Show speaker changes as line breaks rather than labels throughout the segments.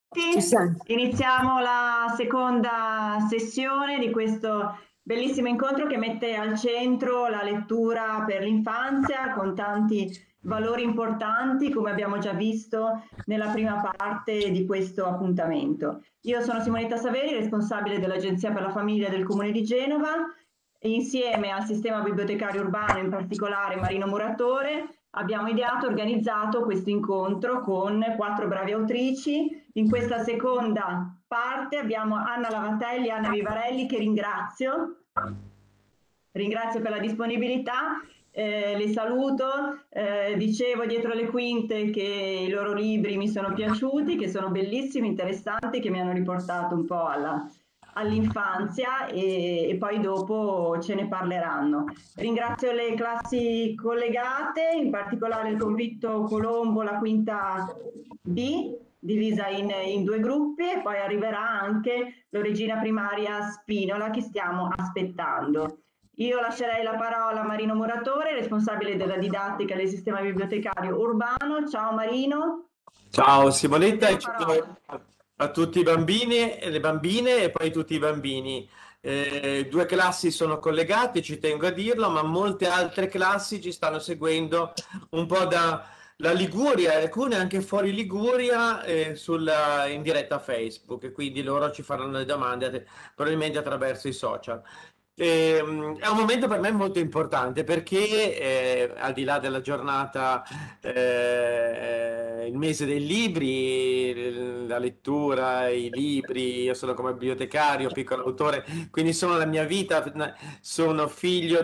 Ci
Tutti.
senti?
Iniziamo la seconda sessione di questo bellissimo incontro che mette al centro la lettura per l'infanzia con tanti valori importanti, come abbiamo già visto nella prima parte di questo appuntamento. Io sono Simonetta Saveri, responsabile dell'Agenzia per la Famiglia del Comune di Genova, e insieme al sistema bibliotecario urbano, in particolare Marino Muratore, abbiamo ideato e organizzato questo incontro con 4 brave autrici. In questa seconda parte abbiamo Anna Lavatelli e Anna Vivarelli, che ringrazio per la disponibilità. Le saluto, dicevo dietro le quinte che i loro libri mi sono piaciuti, che sono bellissimi, interessanti, che mi hanno riportato un po' all'infanzia e poi dopo ce ne parleranno. Ringrazio le classi collegate, in particolare il convitto Colombo, la quinta B, divisa in 2 gruppi, e poi arriverà anche l'origina primaria Spinola che stiamo aspettando. Io lascerei la parola a Marino Muratore, responsabile della didattica del sistema bibliotecario urbano. Ciao Marino,
Ciao
a te
Simonetta
la
e ciao
parola.
a tutti i bambini e le bambine e poi tutti i bambini. Due classi sono collegate, ci tengo a dirlo, ma molte altre classi ci stanno seguendo un po' dalla Liguria e alcune anche fuori Liguria in diretta Facebook, e quindi loro ci faranno le domande probabilmente attraverso i social. È un momento per me molto importante perché al di là della giornata, il mese dei libri, la lettura, i libri, io sono come bibliotecario, piccolo autore, quindi sono la mia vita, sono figlio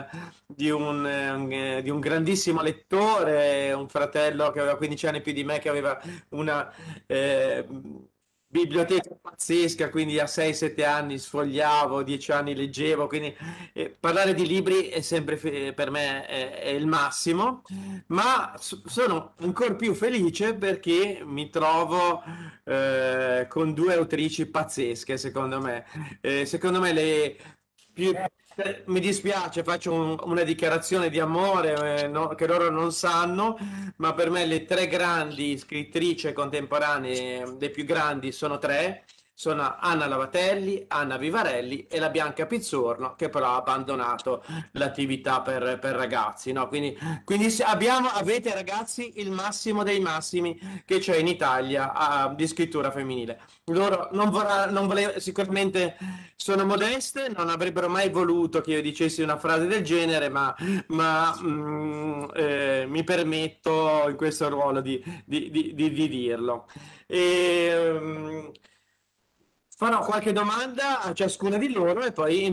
di un grandissimo lettore, un fratello che aveva 15 anni più di me, che aveva una eh, biblioteca pazzesca, quindi a 6-7 anni sfogliavo, 10 anni leggevo, quindi parlare di libri è sempre per me è il massimo, ma sono ancora più felice perché mi trovo con due autrici pazzesche, secondo me. Secondo me mi dispiace, faccio una dichiarazione di amore, che loro non sanno, ma per me le tre grandi scrittrici contemporanee, le più grandi, sono tre. Sono Anna Lavatelli, Anna Vivarelli e la Bianca Pizzorno, che però ha abbandonato l'attività per ragazzi, no? Quindi avete ragazzi il massimo dei massimi che c'è in Italia di scrittura femminile. Loro non sicuramente sono modeste, non avrebbero mai voluto che io dicessi una frase del genere, ma mi permetto in questo ruolo di dirlo. E, farò qualche domanda a ciascuna di loro e poi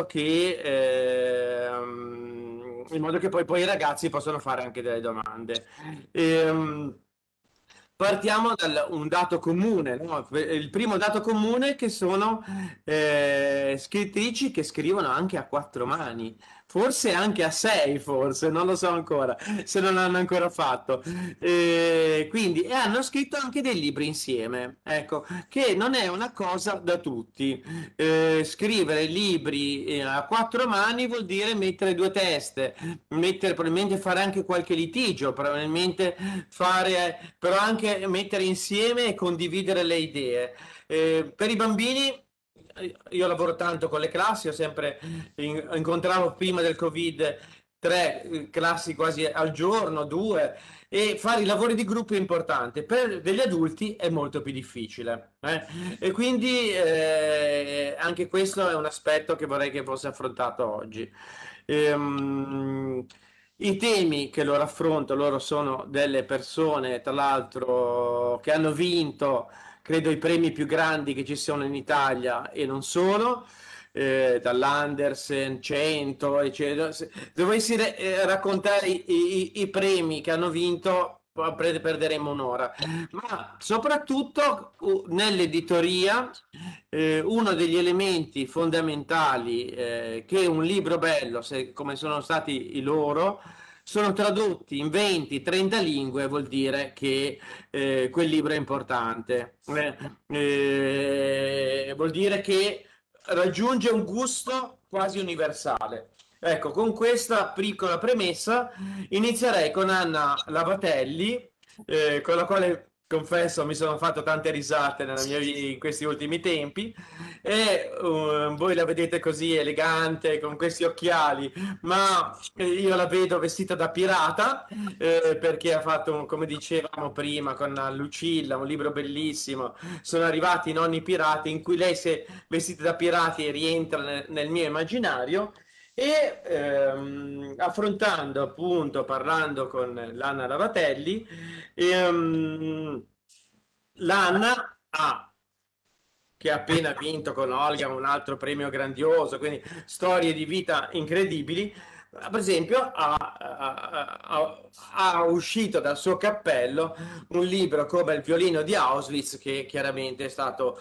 in modo che poi i ragazzi possano fare anche delle domande. Ehm, Partiamo da un dato comune, no? Il primo dato comune è che sono scrittrici che scrivono anche a quattro mani, forse anche a sei, forse, non lo so ancora, se non l'hanno ancora fatto. E hanno scritto anche dei libri insieme, ecco, che non è una cosa da tutti. Scrivere libri a quattro mani vuol dire mettere due teste, probabilmente fare anche qualche litigio, probabilmente fare, però anche mettere insieme e condividere le idee. Per i bambini, io lavoro tanto con le classi, incontravo prima del Covid tre classi quasi al giorno, due, e fare i lavori di gruppo è importante. Per degli adulti è molto più difficile. E quindi anche questo è un aspetto che vorrei che fosse affrontato oggi. Ehm, I temi che loro affrontano, loro sono delle persone, tra l'altro, che hanno vinto, credo, i premi più grandi che ci sono in Italia e non solo, dall'Andersen 100, eccetera. Se dovessi raccontare i premi che hanno vinto, perderemo un'ora. Ma soprattutto nell'editoria, uno degli elementi fondamentali che un libro bello, come sono stati i loro, sono tradotti in 20-30 lingue, vuol dire che quel libro è importante. Vuol dire che raggiunge un gusto quasi universale. Ecco, con questa piccola premessa inizierei con Anna Lavatelli, con la quale confesso, mi sono fatto tante risate in questi ultimi tempi e voi la vedete così elegante con questi occhiali, ma io la vedo vestita da pirata perché ha fatto, come dicevamo prima, con Lucilla, un libro bellissimo. Sono arrivati i nonni pirati in cui lei si è vestita da pirati e rientra nel mio immaginario. E affrontando appunto, parlando con l'Anna Lavatelli, l'Anna ha, che ha appena vinto con Olga un altro premio grandioso, quindi storie di vita incredibili. Per esempio, ha uscito dal suo cappello un libro come Il violino di Auschwitz, che chiaramente è stato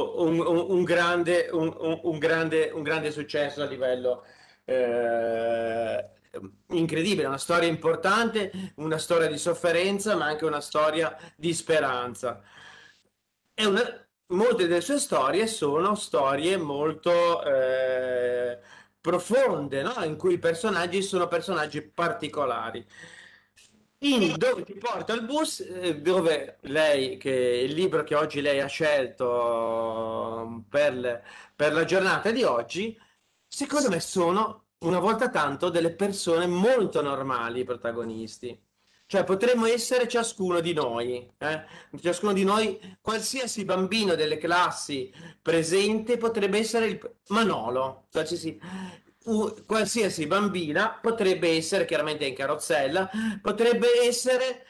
un grande successo a livello eh, incredibile, una storia importante, una storia di sofferenza, ma anche una storia di speranza. Molte delle sue storie sono storie molto profonde, no? In cui i personaggi sono personaggi particolari. Dove ti porta il bus, dove lei, che il libro che oggi lei ha scelto per la giornata di oggi, secondo me sono una volta tanto delle persone molto normali i protagonisti. Cioè potremmo essere ciascuno di noi, ciascuno di noi, qualsiasi bambino delle classi presente potrebbe essere il Manolo, qualsiasi bambina potrebbe essere chiaramente in carrozzella, potrebbe essere,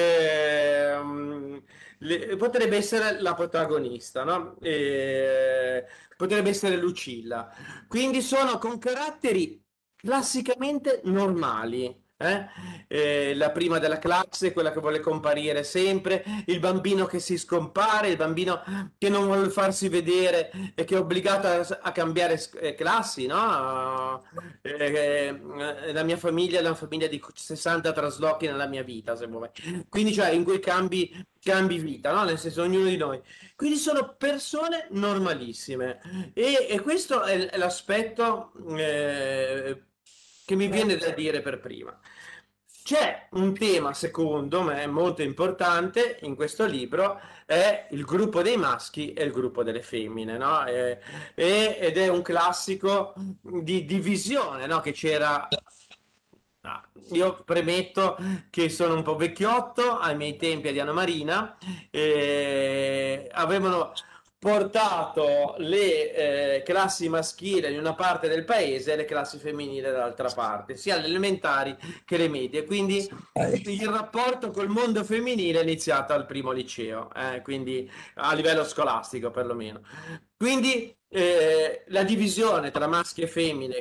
potrebbe essere la protagonista, no? Potrebbe essere Lucilla. Quindi sono con caratteri classicamente normali. La prima della classe, quella che vuole comparire sempre, il bambino che si scompare, il bambino che non vuole farsi vedere e che è obbligato a cambiare classi, no? La mia famiglia è una famiglia di 60 traslochi nella mia vita, se vuoi. Quindi, cioè, in cui cambi vita, no? Nel senso, ognuno di noi. Quindi sono persone normalissime. E questo è l'aspetto che mi viene da dire per prima. C'è un tema, secondo me, molto importante in questo libro, è il gruppo dei maschi e il gruppo delle femmine, no? Ed è un classico di divisione, no? Che c'era. Ah, io premetto che sono un po' vecchiotto, ai miei tempi di Anna Marina, avevano portato le classi maschili in una parte del paese e le classi femminili dall'altra parte, sia le elementari che le medie. Quindi il rapporto col mondo femminile è iniziato al primo liceo, quindi a livello scolastico perlomeno. Quindi la divisione tra maschi e femmine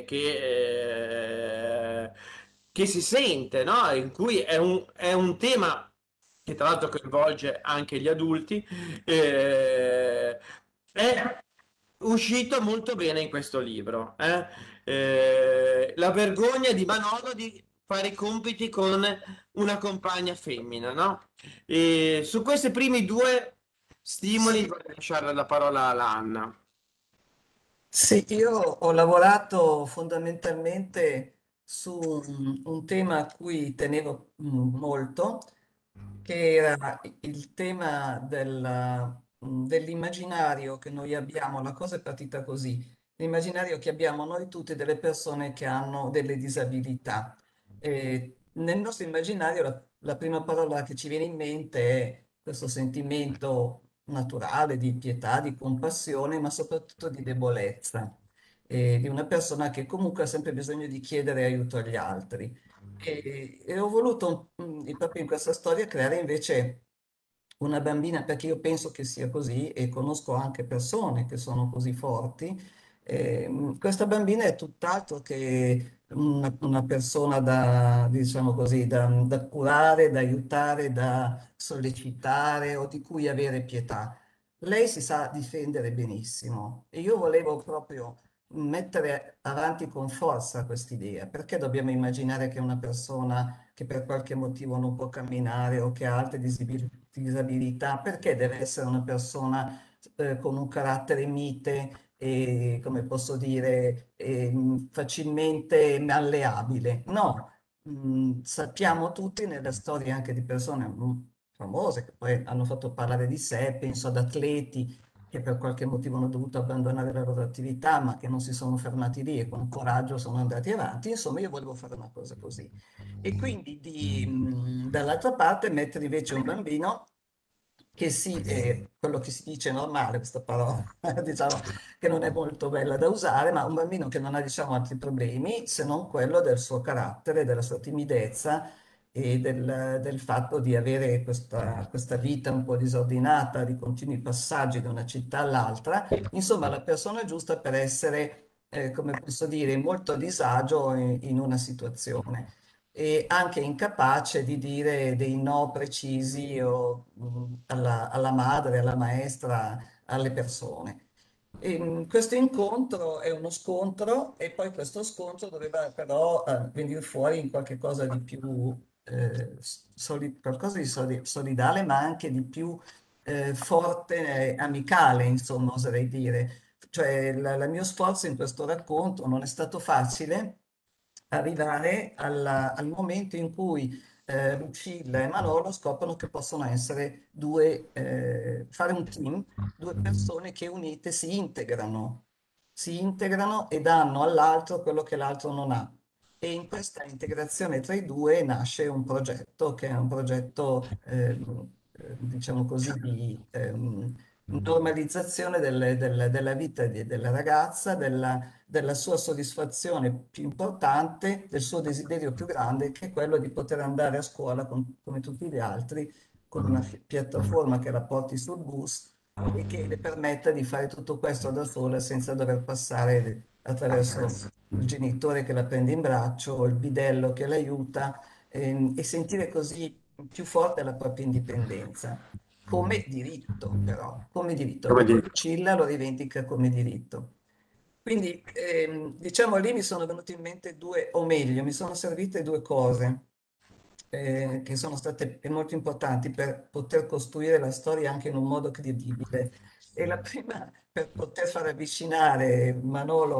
che si sente, no? In cui è un tema che tra l'altro coinvolge anche gli adulti, è uscito molto bene in questo libro. La vergogna di Manolo di fare i compiti con una compagna femmina, no? E su questi primi due stimoli vorrei lasciare la parola all'Anna.
Sì, io ho lavorato fondamentalmente su un tema a cui tenevo molto, che era il tema dell'immaginario che noi abbiamo. La cosa è partita così: l'immaginario che abbiamo noi tutte delle persone che hanno delle disabilità. E nel nostro immaginario la prima parola che ci viene in mente è questo sentimento naturale di pietà, di compassione, ma soprattutto di debolezza, di una persona che comunque ha sempre bisogno di chiedere aiuto agli altri. E ho voluto, proprio in questa storia, creare invece una bambina, perché io penso che sia così e conosco anche persone che sono così forti. Questa bambina è tutt'altro che una persona da, diciamo così, da curare, da aiutare, da sollecitare o di cui avere pietà. Lei si sa difendere benissimo e io volevo proprio mettere avanti con forza quest'idea. Perché dobbiamo immaginare che una persona che per qualche motivo non può camminare o che ha altre disabilità, perché deve essere una persona con un carattere mite e, come posso dire, facilmente malleabile? No. Sappiamo tutti nelle storie anche di persone famose, che poi hanno fatto parlare di sé, penso ad atleti che per qualche motivo hanno dovuto abbandonare la loro attività, ma che non si sono fermati lì e con coraggio sono andati avanti. Insomma, io volevo fare una cosa così. E quindi dall'altra parte mettere invece un bambino che sì, è quello che si dice normale, questa parola, diciamo che non è molto bella da usare, ma un bambino che non ha, diciamo, altri problemi se non quello del suo carattere, della sua timidezza e del fatto di avere questa vita un po' disordinata, di continui passaggi da una città all'altra, insomma, la persona giusta per essere, come posso dire, molto a disagio in una situazione e anche incapace di dire dei no precisi alla madre, alla maestra, alle persone. Questo incontro è uno scontro e poi questo scontro doveva però venire fuori in qualche cosa di più qualcosa di solidale, ma anche di più forte, amicale, insomma, oserei dire. Cioè, il mio sforzo in questo racconto non è stato facile arrivare al momento in cui Lucilla e Manolo scoprono che possono essere fare un team, due persone che unite si integrano e danno all'altro quello che l'altro non ha. E in questa integrazione tra i due nasce un progetto che è un progetto, diciamo così, di normalizzazione della vita della ragazza, della sua soddisfazione più importante, del suo desiderio più grande, che è quello di poter andare a scuola come tutti gli altri, con una piattaforma che la porti sul bus e che le permetta di fare tutto questo da sola senza dover passare attraverso il genitore che la prende in braccio, il bidello che l'aiuta, e sentire così più forte la propria indipendenza. Come diritto, però, come diritto,
Come
perché
dire.
Lucilla lo rivendica come diritto. Quindi, diciamo, lì mi sono venute in mente due, o meglio, mi sono servite due cose che sono state molto importanti per poter costruire la storia anche in un modo credibile. E la prima, per poter far avvicinare Manolo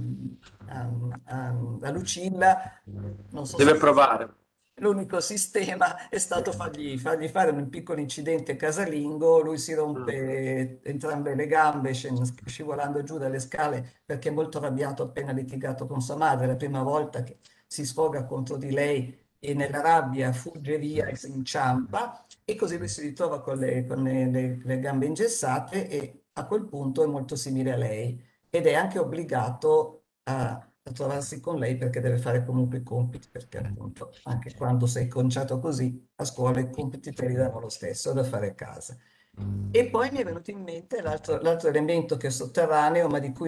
a Lucilla, non so se
Deve provare.
l'unico sistema è stato fargli fare un piccolo incidente casalingo, lui si
Mm.
rompe entrambe le gambe scivolando giù dalle scale perché è molto arrabbiato appena litigato con sua madre, la prima volta che si sfoga contro di lei e nella rabbia fugge via e si inciampa e così lui si ritrova con le gambe ingessate e a quel punto è molto simile a lei ed è anche obbligato a trovarsi con lei perché deve fare comunque i compiti, perché appunto anche quando sei conciato così a scuola i compiti te li danno lo stesso da fare a casa. E poi mi è venuto in mente l'altro elemento che è sotterraneo, ma di cui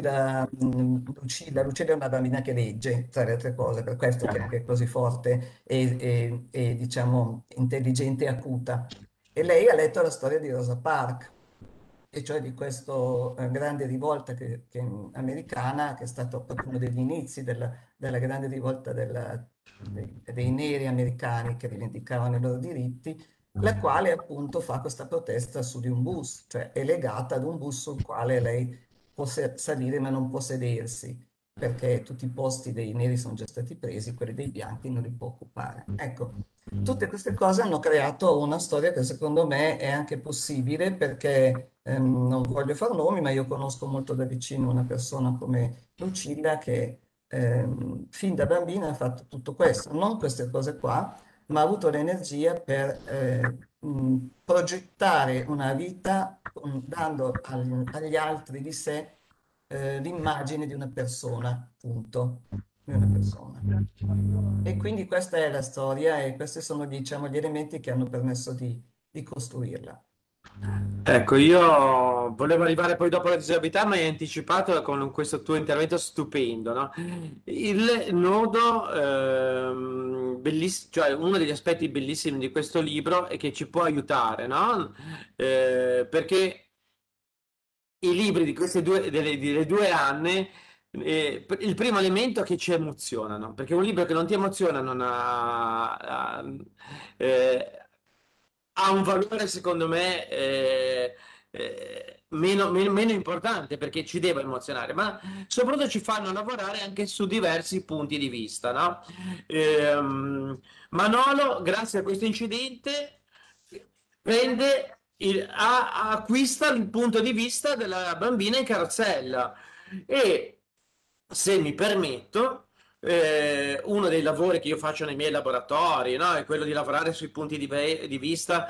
Lucilla è una bambina che legge, tra le altre cose, per questo che è così forte e, diciamo intelligente e acuta. E lei ha letto la storia di Rosa Parks, e cioè di questa grande rivolta americana, che è stato proprio uno degli inizi della grande rivolta dei neri americani che rivendicavano i loro diritti, la quale appunto fa questa protesta su di un bus, cioè è legata ad un bus sul quale lei può salire ma non può sedersi, perché tutti i posti dei neri sono già stati presi, quelli dei bianchi non li può occupare. Ecco, tutte queste cose hanno creato una storia che secondo me è anche possibile perché non voglio far nomi, ma io conosco molto da vicino una persona come Lucilla che fin da bambina ha fatto tutto questo, non queste cose qua, ma ha avuto l'energia per progettare una vita dando agli altri di sé l'immagine di una persona, punto, di una persona. E quindi questa è la storia e questi sono, diciamo, gli elementi che hanno permesso di costruirla.
Ecco, io volevo arrivare poi dopo la disabilità, ma hai anticipato con questo tuo intervento stupendo, no? Il nodo, cioè uno degli aspetti bellissimi di questo libro è che ci può aiutare, no? Perché i libri di queste delle due Anne, il primo elemento è che ci emozionano, perché un libro che non ti emoziona non eh, ha un valore, secondo me, meno importante, perché ci deve emozionare, ma soprattutto ci fanno lavorare anche su diversi punti di vista, no? Manolo, grazie a questo incidente, acquista il punto di vista della bambina in carrozzella. E se mi permetto, uno dei lavori che io faccio nei miei laboratori, no, è quello di lavorare sui punti di vista,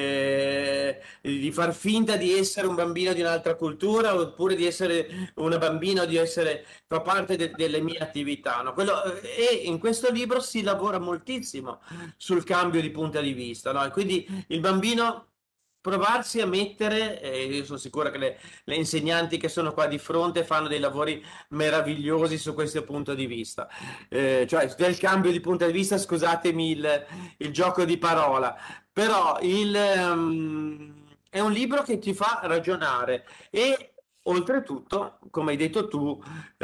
di far finta di essere un bambino di un'altra cultura, oppure di essere una bambina o di essere, fa parte delle mie attività, no? E in questo libro si lavora moltissimo sul cambio di punto di vista, no? E quindi il bambino provarsi a mettere, e io sono sicuro che le insegnanti che sono qua di fronte fanno dei lavori meravigliosi su questo punto di vista. Cioè del cambio di punto di vista, scusatemi il gioco di parola, però è un libro che ti fa ragionare e oltretutto, come hai detto tu,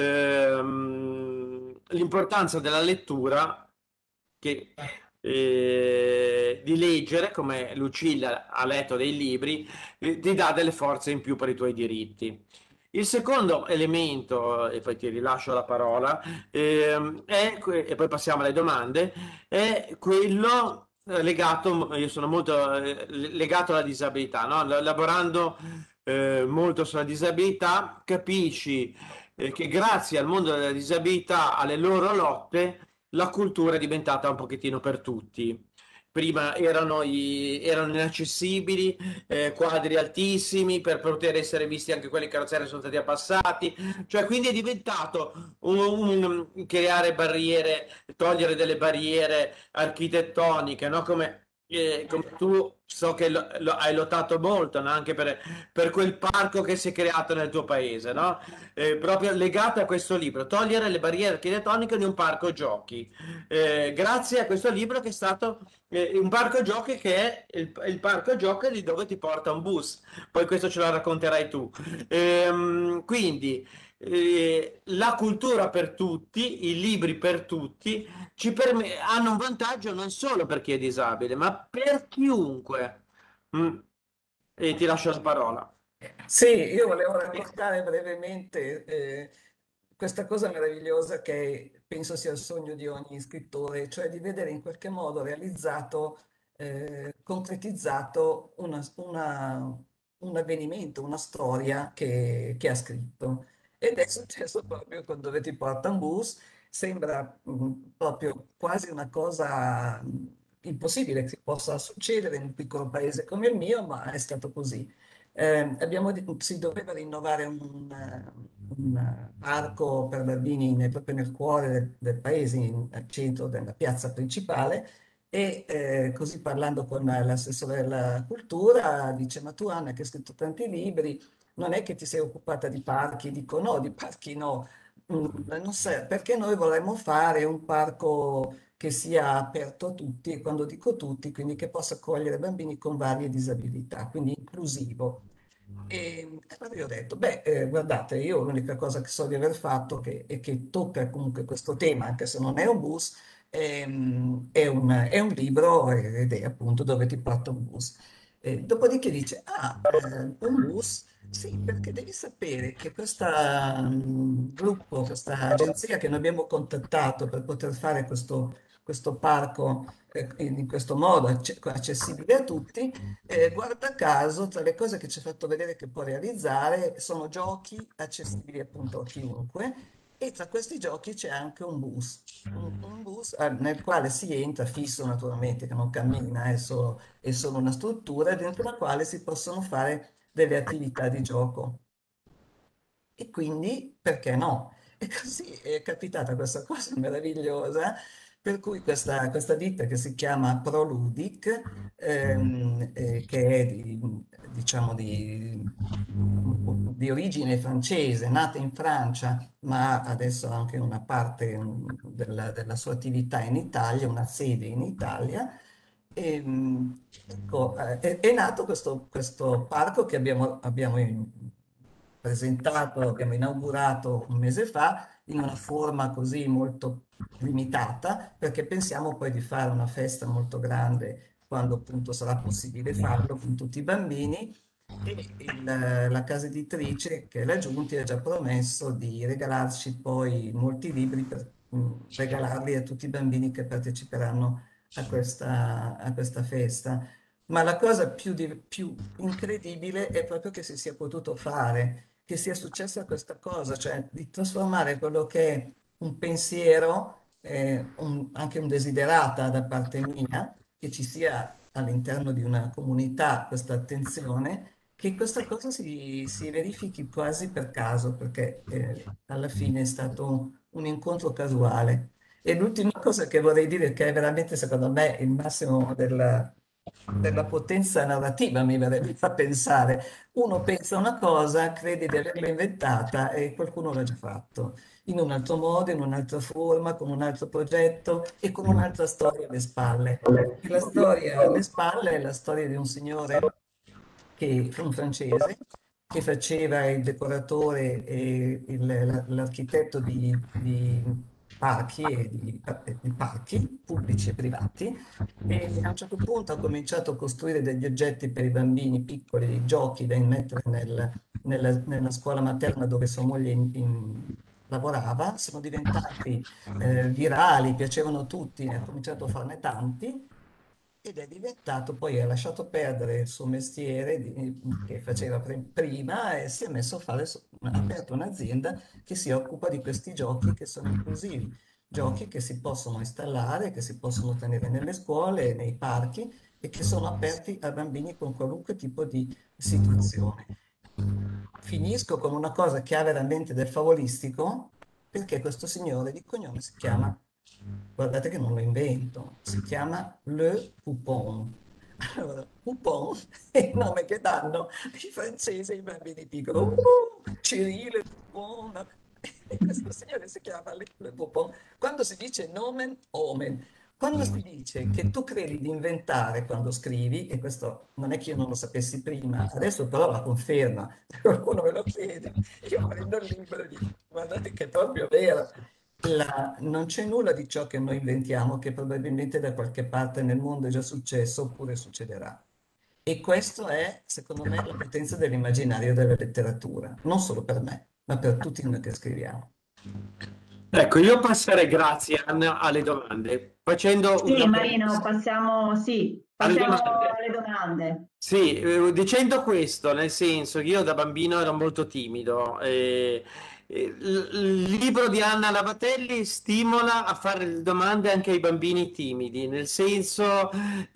l'importanza della lettura, che, di leggere, come Lucilla ha letto dei libri, ti dà delle forze in più per i tuoi diritti. Il secondo elemento, e poi ti rilascio la parola, e poi passiamo alle domande, è quello legato, io sono molto legato alla disabilità, no? Lavorando molto sulla disabilità, capisci che grazie al mondo della disabilità, alle loro lotte, la cultura è diventata un pochettino per tutti. Prima erano inaccessibili, quadri altissimi per poter essere visti anche quelli che sono stati abbassati, cioè quindi è diventato creare barriere, togliere delle barriere architettoniche, no? Come tu so che hai lottato molto, no? Anche per quel parco che si è creato nel tuo paese, no? Proprio legato a questo libro, togliere le barriere architettoniche di un parco giochi. Grazie a questo libro che è stato un parco giochi che è il parco giochi di dove ti porta un bus, poi questo ce lo racconterai tu. Quindi la cultura per tutti, i libri per tutti, hanno un vantaggio non solo per chi è disabile, ma per chiunque. Mm. E ti lascio la parola.
Sì, io volevo raccontare brevemente questa cosa meravigliosa che penso sia il sogno di ogni scrittore, cioè di vedere in qualche modo realizzato, concretizzato un avvenimento, una storia che ha scritto. Ed è successo proprio con Dove ti porta un bus. Sembra proprio quasi una cosa impossibile che possa succedere in un piccolo paese come il mio, ma è stato così. Si doveva rinnovare un parco per bambini proprio nel cuore del paese, al centro della piazza principale, e così parlando con l'assessore della cultura, dice: Ma tu, Anna, che hai scritto tanti libri, non è che ti sei occupata di parchi? Dico: No, di parchi no. Non so, perché noi vorremmo fare un parco che sia aperto a tutti, e quando dico tutti, quindi che possa accogliere bambini con varie disabilità, quindi inclusivo. E allora io ho detto: Beh, guardate, io l'unica cosa che so di aver fatto e che tocca comunque questo tema, anche se non è un bus, è un libro ed è appunto Dove ti porta un bus. Dopodiché dice: un bus? Sì, perché devi sapere che questo gruppo, questa agenzia che noi abbiamo contattato per poter fare questo parco in questo modo accessibile a tutti, guarda caso, tra le cose che ci ha fatto vedere che può realizzare sono giochi accessibili appunto a chiunque, e tra questi giochi c'è anche un bus. Un bus nel quale si entra, fisso naturalmente, che non cammina, è solo una struttura dentro la quale si possono fare delle attività di gioco. E quindi, perché no? E così è capitata questa cosa meravigliosa, per cui questa ditta che si chiama Proludic, che è diciamo di origine francese, nata in Francia, ma adesso ha anche una parte della sua attività in Italia, una sede in Italia. Ecco, è nato questo parco che abbiamo presentato, abbiamo inaugurato un mese fa in una forma così molto limitata, perché pensiamo poi di fare una festa molto grande quando appunto sarà possibile farlo con tutti i bambini. E la casa editrice, che è la Giunti, ha già promesso di regalarci poi molti libri per regalarli a tutti i bambini che parteciperanno a questa festa. Ma la cosa più incredibile è proprio che si sia potuto fare, che sia successa questa cosa, cioè di trasformare quello che è un pensiero, anche un desiderata da parte mia, che ci sia all'interno di una comunità questa attenzione, che questa cosa si verifichi quasi per caso, perché alla fine è stato un incontro casuale. E l'ultima cosa che vorrei dire, che è veramente secondo me il massimo della potenza narrativa, mi verrebbe da pensare. Uno pensa una cosa, crede di averla inventata e qualcuno l'ha già fatto, in un altro modo, in un'altra forma, con un altro progetto e con un'altra storia alle spalle. E la storia alle spalle è la storia di un signore, un francese, che faceva il decoratore e l'architetto di parchi, di parchi pubblici e privati, e a un certo punto ha cominciato a costruire degli oggetti per i bambini piccoli, dei giochi da immettere nella scuola materna dove sua moglie lavorava, sono diventati virali, piacevano tutti, ha cominciato a farne tanti ed è diventato, poi ha lasciato perdere il suo mestiere che faceva prima e si è messo a fare, ha aperto un'azienda che si occupa di questi giochi che sono inclusivi, giochi che si possono installare, che si possono tenere nelle scuole, nei parchi e che sono aperti a bambini con qualunque tipo di situazione. Finisco con una cosa che ha veramente del favolistico, perché questo signore di cognome si chiama, guardate che non lo invento, si chiama Le Poupon. Allora, Poupon è il nome che danno i francesi ai bambini piccoli. Cyril Poupon. E questo signore si chiama Le Poupon. Quando si dice nomen omen, quando si dice che tu credi di inventare quando scrivi, e questo non è che io non lo sapessi prima, adesso però la conferma, qualcuno me lo chiede, io prendo il libro e dico, guardate che è proprio vero. Non c'è nulla di ciò che noi inventiamo che probabilmente da qualche parte nel mondo è già successo oppure succederà. E questo è, secondo me, la potenza dell'immaginario della letteratura, non solo per me, ma per tutti noi che scriviamo.
Ecco, io passerei, grazie Anna, alle domande, facendo
Sì,
una
Marino,
premessa.
passiamo, sì,
Alle
passiamo
domande.
alle domande.
Sì, dicendo questo, nel senso che io da bambino ero molto timido, il libro di Anna Lavatelli stimola a fare domande anche ai bambini timidi, nel senso,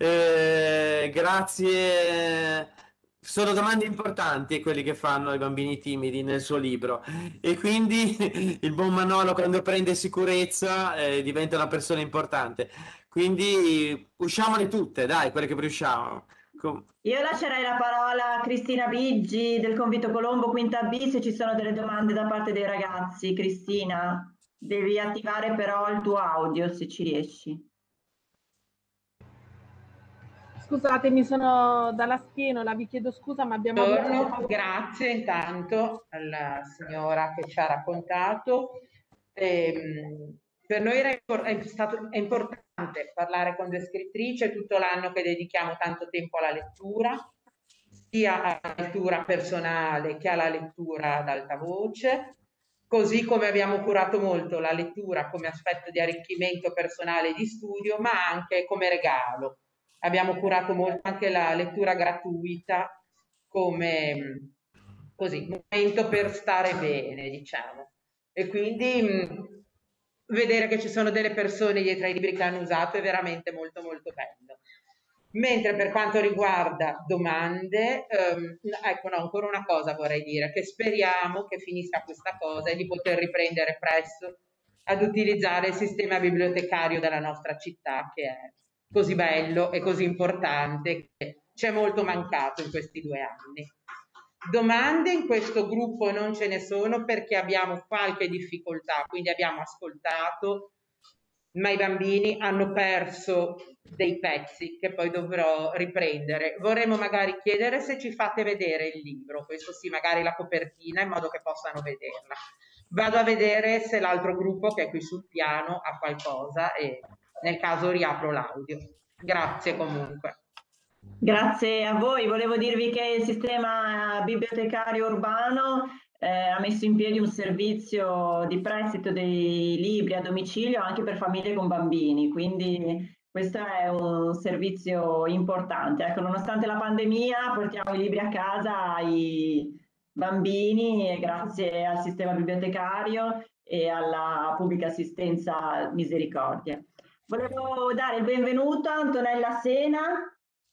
grazie, sono domande importanti quelle che fanno ai bambini timidi nel suo libro e quindi il buon Manolo quando prende sicurezza, diventa una persona importante. Quindi usciamole tutte, dai, quelle che riusciamo.
Io lascerei la parola a Cristina Biggi del Convito Colombo, quinta B, se ci sono delle domande da parte dei ragazzi. Cristina, devi attivare però il tuo audio se ci riesci.
Scusatemi, sono dalla Spienola, vi chiedo scusa, ma abbiamo avuto...
Grazie intanto alla signora che ci ha raccontato. Per noi è importante parlare con due scrittrici, è tutto l'anno che dedichiamo tanto tempo alla lettura, sia alla lettura personale che alla lettura ad alta voce, così come abbiamo curato molto la lettura come aspetto di arricchimento personale e di studio, ma anche come regalo. Abbiamo curato molto anche la lettura gratuita come così, momento per stare bene, diciamo. E quindi vedere che ci sono delle persone dietro ai libri che hanno usato è veramente molto molto bello. Mentre per quanto riguarda domande, ecco no, ancora una cosa vorrei dire, che speriamo che finisca questa cosa e di poter riprendere presto ad utilizzare il sistema bibliotecario della nostra città, che è così bello e così importante, che ci è molto mancato in questi 2 anni. Domande in questo gruppo non ce ne sono perché abbiamo qualche difficoltà, quindi abbiamo ascoltato, ma i bambini hanno perso dei pezzi che poi dovrò riprendere. Vorremmo magari chiedere se ci fate vedere il libro, questo sì, magari la copertina in modo che possano vederla. Vado a vedere se l'altro gruppo che è qui sul piano ha qualcosa e nel caso riapro l'audio. Grazie comunque.
Grazie a voi. Volevo dirvi che il sistema bibliotecario urbano ha messo in piedi un servizio di prestito dei libri a domicilio anche per famiglie con bambini, quindi Questo è un servizio importante. Ecco, nonostante la pandemia, portiamo i libri a casa ai bambini e grazie al sistema bibliotecario e alla pubblica assistenza Misericordia. Volevo dare il benvenuto a Antonella Sena.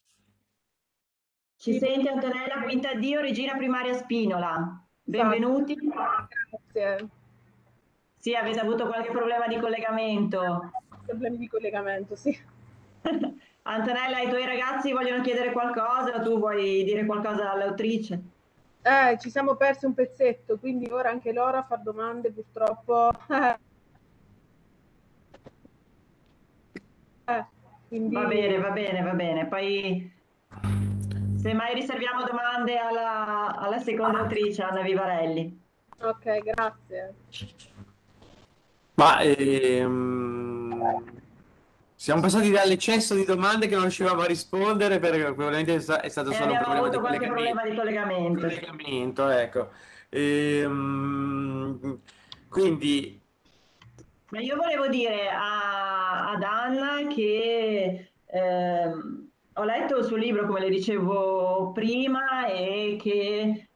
Ci
Sì,
sente Antonella Quintadio, regina primaria Spinola.
esatto.
Benvenuti.
Grazie.
Sì, avete avuto qualche problema di collegamento?
Problemi di collegamento, sì.
Antonella, i tuoi ragazzi vogliono chiedere qualcosa o tu vuoi dire qualcosa all'autrice?
Ci siamo persi un pezzetto, quindi ora anche loro a far domande purtroppo. Quindi
Va bene, va bene, va bene. Poi semmai riserviamo domande alla seconda autrice, Anna Vivarelli.
ok, grazie.
Ma siamo passati dall'eccesso di domande che non riuscivamo a rispondere perché probabilmente è stato
E
solo un
abbiamo
problema di
avuto qualche problema di collegamento.
collegamento, ecco. Quindi
Ma io volevo dire ad Anna che ho letto il suo libro, come le dicevo prima, e che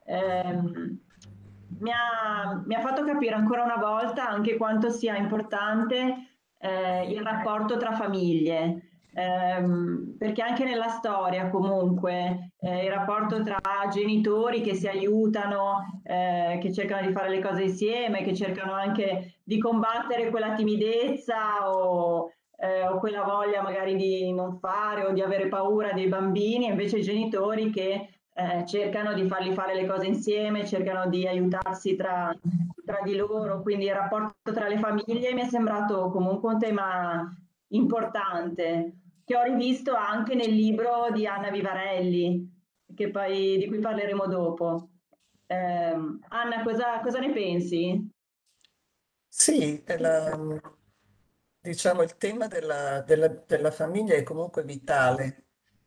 mi ha fatto capire ancora una volta anche quanto sia importante il rapporto tra famiglie. Perché anche nella storia comunque il rapporto tra genitori che si aiutano, che cercano di fare le cose insieme, che cercano anche di combattere quella timidezza o quella voglia magari di non fare o di avere paura dei bambini, e invece i genitori che cercano di farli fare le cose insieme, cercano di aiutarsi tra di loro, quindi il rapporto tra le famiglie mi è sembrato comunque un tema importante, che ho rivisto anche nel libro di Anna Vivarelli, di cui parleremo dopo. Anna, cosa ne pensi?
Sì, diciamo, il tema della famiglia è comunque vitale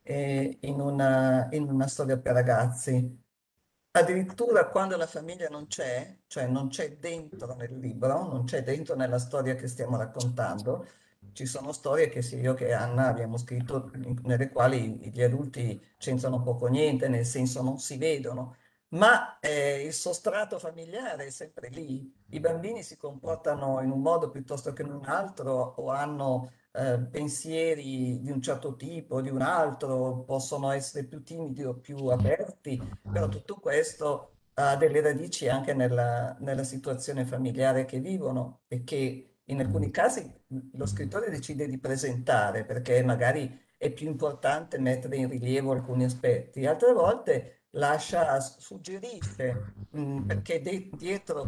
in una storia per ragazzi. Addirittura quando la famiglia non c'è, cioè non c'è dentro nel libro, non c'è dentro nella storia che stiamo raccontando, ci sono storie che sia io che Anna abbiamo scritto, nelle quali gli adulti c'entrano poco o niente, nel senso non si vedono, ma il sostrato familiare è sempre lì. I bambini si comportano in un modo piuttosto che in un altro o hanno pensieri di un certo tipo o di un altro, possono essere più timidi o più aperti, però tutto questo ha delle radici anche nella situazione familiare che vivono e che in alcuni casi lo scrittore decide di presentare perché magari è più importante mettere in rilievo alcuni aspetti, altre volte suggerisce, perché dietro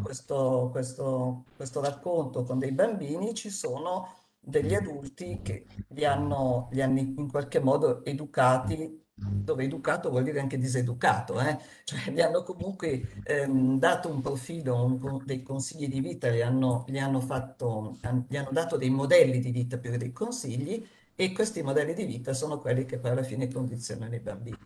questo racconto con dei bambini ci sono degli adulti che li hanno in qualche modo educati, dove educato vuol dire anche diseducato, cioè gli hanno comunque dato un profilo, dei consigli di vita, gli hanno dato dei modelli di vita più che dei consigli e questi modelli di vita sono quelli che poi alla fine condizionano i bambini.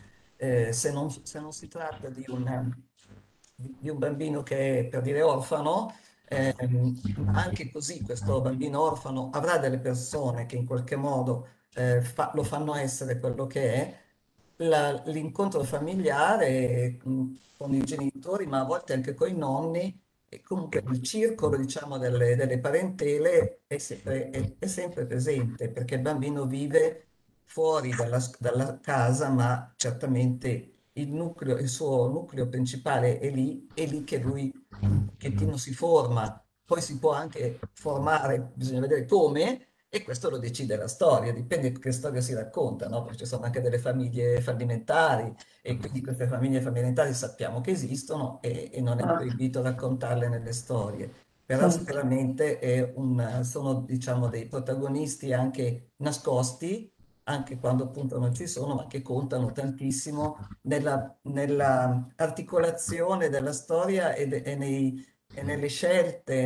Se non si tratta di un bambino che è, per dire, orfano, ma anche così questo bambino orfano avrà delle persone che in qualche modo lo fanno essere quello che è, l'incontro familiare con i genitori, ma a volte anche con i nonni, e comunque il circolo, diciamo, delle parentele è sempre presente, perché il bambino vive fuori dalla casa, ma certamente il suo nucleo principale è lì che lui un pochettino si forma. Poi si può anche formare, bisogna vedere come, e questo lo decide la storia, dipende che storia si racconta, no? Perché ci sono anche delle famiglie fallimentari e quindi queste famiglie fallimentari sappiamo che esistono e non è
Certo,
proibito raccontarle nelle storie. Però
certo.
sicuramente sono, diciamo, dei protagonisti anche nascosti, anche quando appunto non ci sono, ma che contano tantissimo nella articolazione della storia e nelle scelte,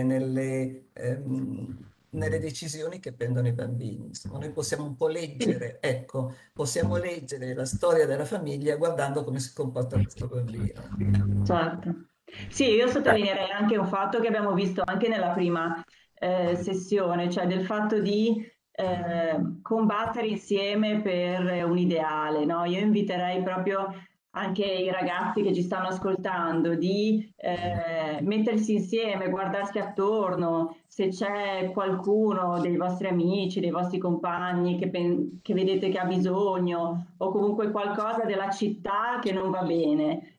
nelle decisioni che prendono i bambini. Insomma, noi possiamo un po' leggere, ecco, possiamo leggere la storia della famiglia guardando come si comporta questo bambino.
Certo. Sì, io sottolineerei anche un fatto che abbiamo visto anche nella prima sessione, cioè del fatto di combattere insieme per un ideale, no? Io inviterei proprio anche i ragazzi che ci stanno ascoltando di mettersi insieme, guardarsi attorno, se c'è qualcuno dei vostri amici, dei vostri compagni che vedete che ha bisogno, o comunque qualcosa della città che non va bene,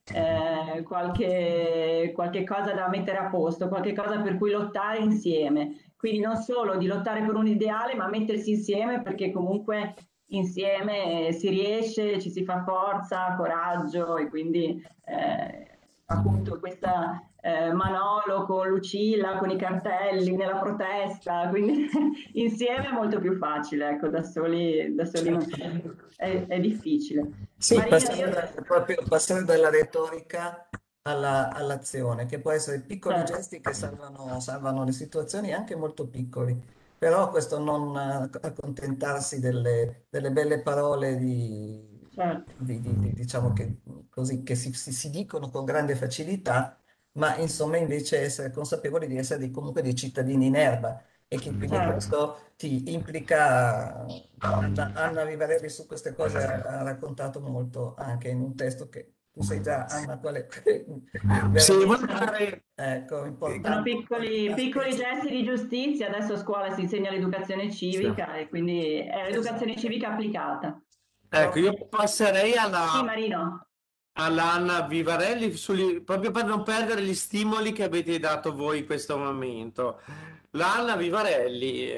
qualche cosa da mettere a posto, qualche cosa per cui lottare insieme. Quindi non solo di lottare per un ideale, ma mettersi insieme, perché comunque insieme si riesce, ci si fa forza, coraggio, e quindi appunto questa Manolo con Lucilla, con i cartelli nella protesta, quindi insieme è molto più facile, ecco, da soli è difficile.
Sì,
Marina, io...
proprio passare dalla retorica all'azione, che può essere piccoli
Certo,
gesti che salvano le situazioni anche molto piccoli, però questo non accontentarsi delle belle parole
certo,
diciamo che, così, che si dicono con grande facilità, ma insomma invece essere consapevoli di essere comunque dei cittadini in erba e che quindi
certo.
questo ti implica, Anna Vivarelli su queste cose ha raccontato molto anche in un testo che tu sai già, Anna, quale
Sì,
veramente,
volevo fare...
ecco,
Sono
importante,
piccoli, piccoli gesti di giustizia, adesso a scuola si insegna l'educazione
Sì.
civica e quindi è l'educazione
esatto.
civica applicata.
Ecco, io passerei
Sì, Marino.
alla Anna Vivarelli proprio per non perdere gli stimoli che avete dato voi in questo momento. La Anna Vivarelli,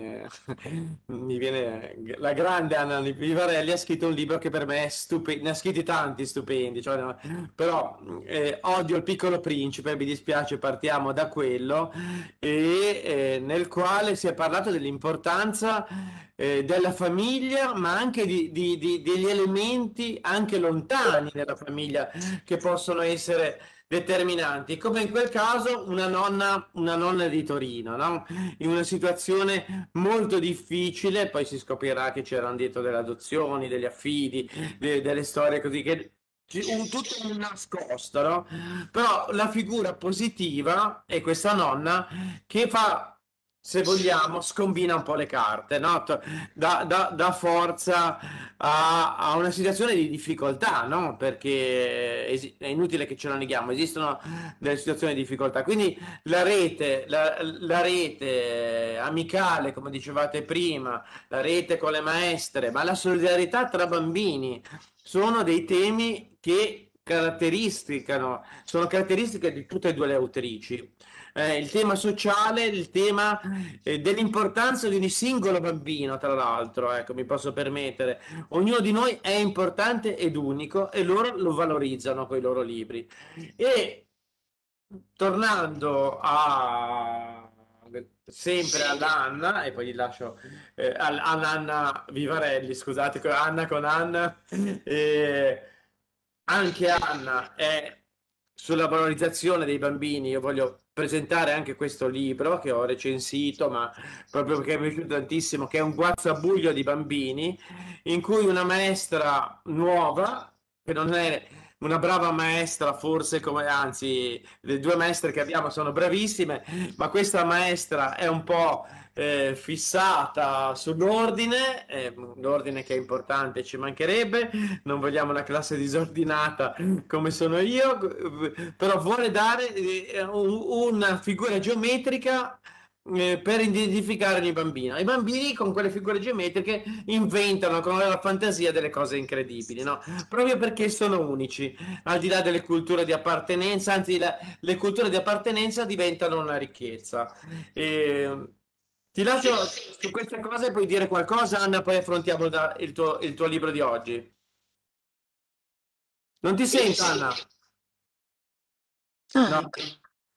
mi viene, la grande Anna Vivarelli ha scritto un libro che per me è stupendo, ne ha scritti tanti stupendi, cioè, no, però Odio il piccolo principe, mi dispiace, partiamo da quello, e nel quale si è parlato dell'importanza della famiglia, ma anche degli elementi anche lontani della famiglia che possono essere determinanti, come in quel caso una nonna di Torino, no? In una situazione molto difficile, poi si scoprirà che c'erano dietro delle adozioni, degli affidi, delle storie così che tutto un nascosto, no? Però la figura positiva è questa nonna che fa, se vogliamo, scombina un po' le carte, no? Dà forza a una situazione di difficoltà, no? Perché è inutile che ce lo neghiamo, esistono delle situazioni di difficoltà. Quindi la rete amicale, come dicevate prima, la rete con le maestre, ma la solidarietà tra bambini sono dei temi che sono caratteristiche di tutte e due le autrici. Il tema sociale, il tema dell'importanza di ogni singolo bambino, tra l'altro, ecco, mi posso permettere. Ognuno di noi è importante ed unico e loro lo valorizzano con i loro libri. E tornando sempre all'Anna, e poi gli lascio all'Anna Vivarelli, scusate, Anna con Anna, eh, anche Anna è sulla valorizzazione dei bambini. Io voglio presentare anche questo libro che ho recensito, ma proprio perché mi è piaciuto tantissimo, che è un guazzabuglio di bambini, in cui una maestra nuova, che non è una brava maestra, forse come, anzi, le due maestre che abbiamo sono bravissime, ma questa maestra è un po' fissata sull'ordine, l'ordine che è importante, ci mancherebbe, non vogliamo una classe disordinata come sono io, però vuole dare una figura geometrica per identificare i bambini. I bambini con quelle figure geometriche inventano con la fantasia delle cose incredibili, no? Proprio perché sono unici, al di là delle culture di appartenenza, anzi le culture di appartenenza diventano una ricchezza. E, ti lascio su queste cose, puoi dire qualcosa, Anna, poi affrontiamo il tuo libro di oggi. Non ti sento, Anna?
Ah,
No.
ecco.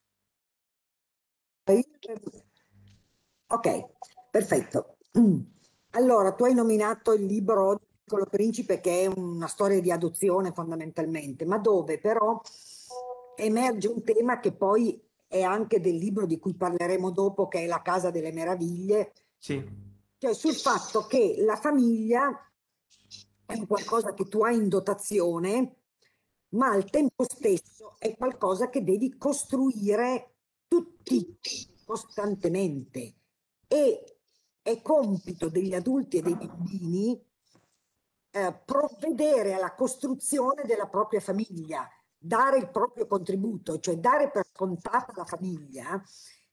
Ok, perfetto. Allora, tu hai nominato il libro Piccolo Principe, che è una storia di adozione fondamentalmente, ma dove però emerge un tema che poi è anche del libro di cui parleremo dopo, che è La Casa delle Meraviglie,
Sì.
cioè sul fatto che la famiglia è un qualcosa che tu hai in dotazione, ma al tempo stesso è qualcosa che devi costruire tutti costantemente. E è compito degli adulti e dei bambini provvedere alla costruzione della propria famiglia, dare il proprio contributo, cioè dare per scontata la famiglia,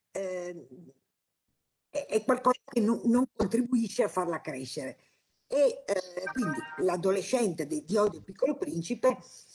è qualcosa che non contribuisce a farla crescere. E quindi l'adolescente di Odio Piccolo Principe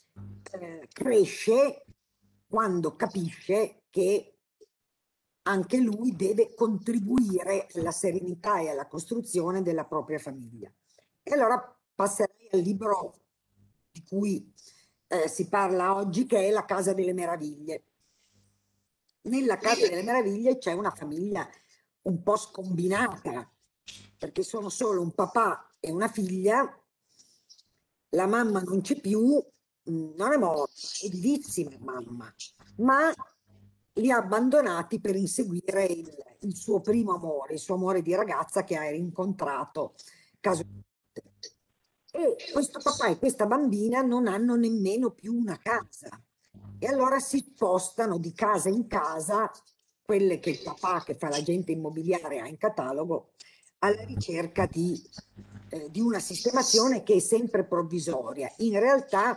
cresce quando capisce che anche lui deve contribuire alla serenità e alla costruzione della propria famiglia. E allora passerei al libro di cui si parla oggi, che è La Casa delle Meraviglie. Nella Casa delle Meraviglie c'è una famiglia un po' scombinata, perché sono solo un papà e una figlia, la mamma non c'è più, non è morta, è vivissima mamma, ma li ha abbandonati per inseguire il suo primo amore, il suo amore di ragazza che ha incontrato casualmente. E questo papà e questa bambina non hanno nemmeno più una casa. E allora si spostano di casa in casa, quelle che il papà che fa l'agente immobiliare ha in catalogo, alla ricerca di una sistemazione che è sempre provvisoria. In realtà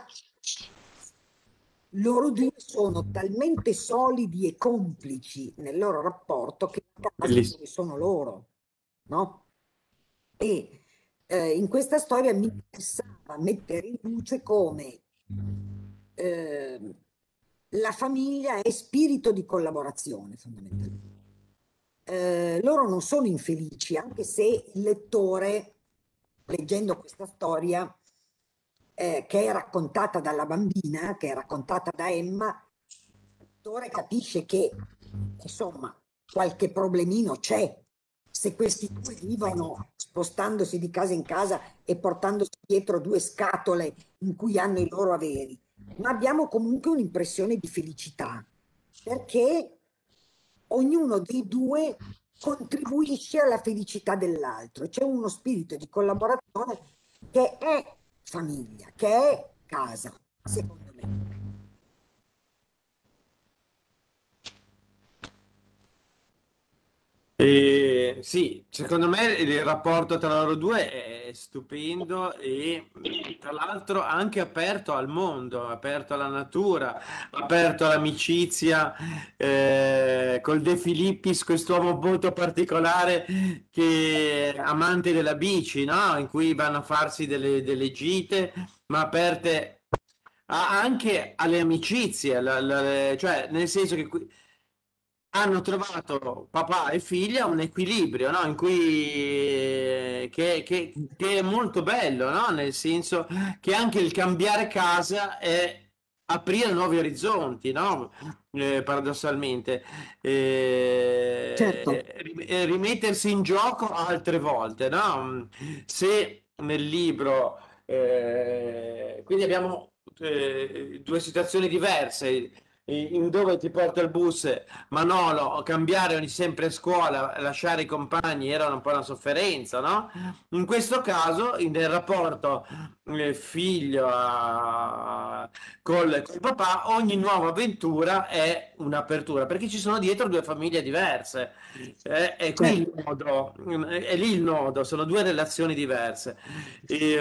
loro due sono talmente solidi e complici nel loro rapporto che la casa dove sono loro, no? E in questa storia mi interessava mettere in luce come la famiglia è spirito di collaborazione, fondamentalmente. Loro non sono infelici, anche se il lettore, leggendo questa storia, che è raccontata dalla bambina, che è raccontata da Emma, il lettore capisce che, insomma, qualche problemino c'è. Se questi due vivono spostandosi di casa in casa e portandosi dietro due scatole in cui hanno i loro averi, ma abbiamo comunque un'impressione di felicità, perché ognuno dei due contribuisce alla felicità dell'altro. C'è uno spirito di collaborazione che è famiglia, che è casa, secondo me.
Sì, secondo me il rapporto tra loro due è stupendo e tra l'altro anche aperto al mondo, aperto alla natura, aperto all'amicizia col De Filippis, quest'uomo molto particolare che è amante della bici, no? In cui vanno a farsi delle gite, ma aperte anche alle amicizie, cioè nel senso che hanno trovato papà e figlia un equilibrio, no? In cui che è molto bello, no? Nel senso che anche il cambiare casa è aprire nuovi orizzonti, no? Paradossalmente,
Certo.
rimettersi in gioco altre volte, no? Se nel libro, quindi abbiamo due situazioni diverse. In dove ti porta il bus Manolo, cambiare ogni sempre a scuola, lasciare i compagni era un po' una sofferenza, no? In questo caso, nel rapporto figlio col papà, ogni nuova avventura è un'apertura, perché ci sono dietro due famiglie diverse. È qui il nodo, è lì il nodo, sono due relazioni diverse. E,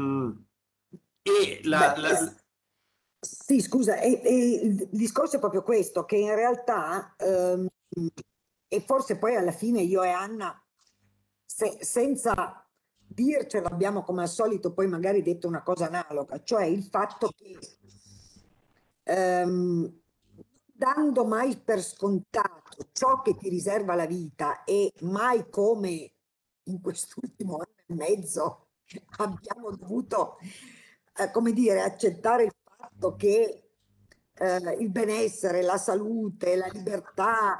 e la,
Beh,
la-
sì, scusa, il discorso è proprio questo, che in realtà, e forse poi alla fine io e Anna, senza dircelo, abbiamo come al solito poi magari detto una cosa analoga, cioè il fatto che ehm, dando mai per scontato ciò che ti riserva la vita e mai come in quest'ultimo anno e mezzo abbiamo dovuto, come dire, accettare il fatto che il benessere, la salute, la libertà,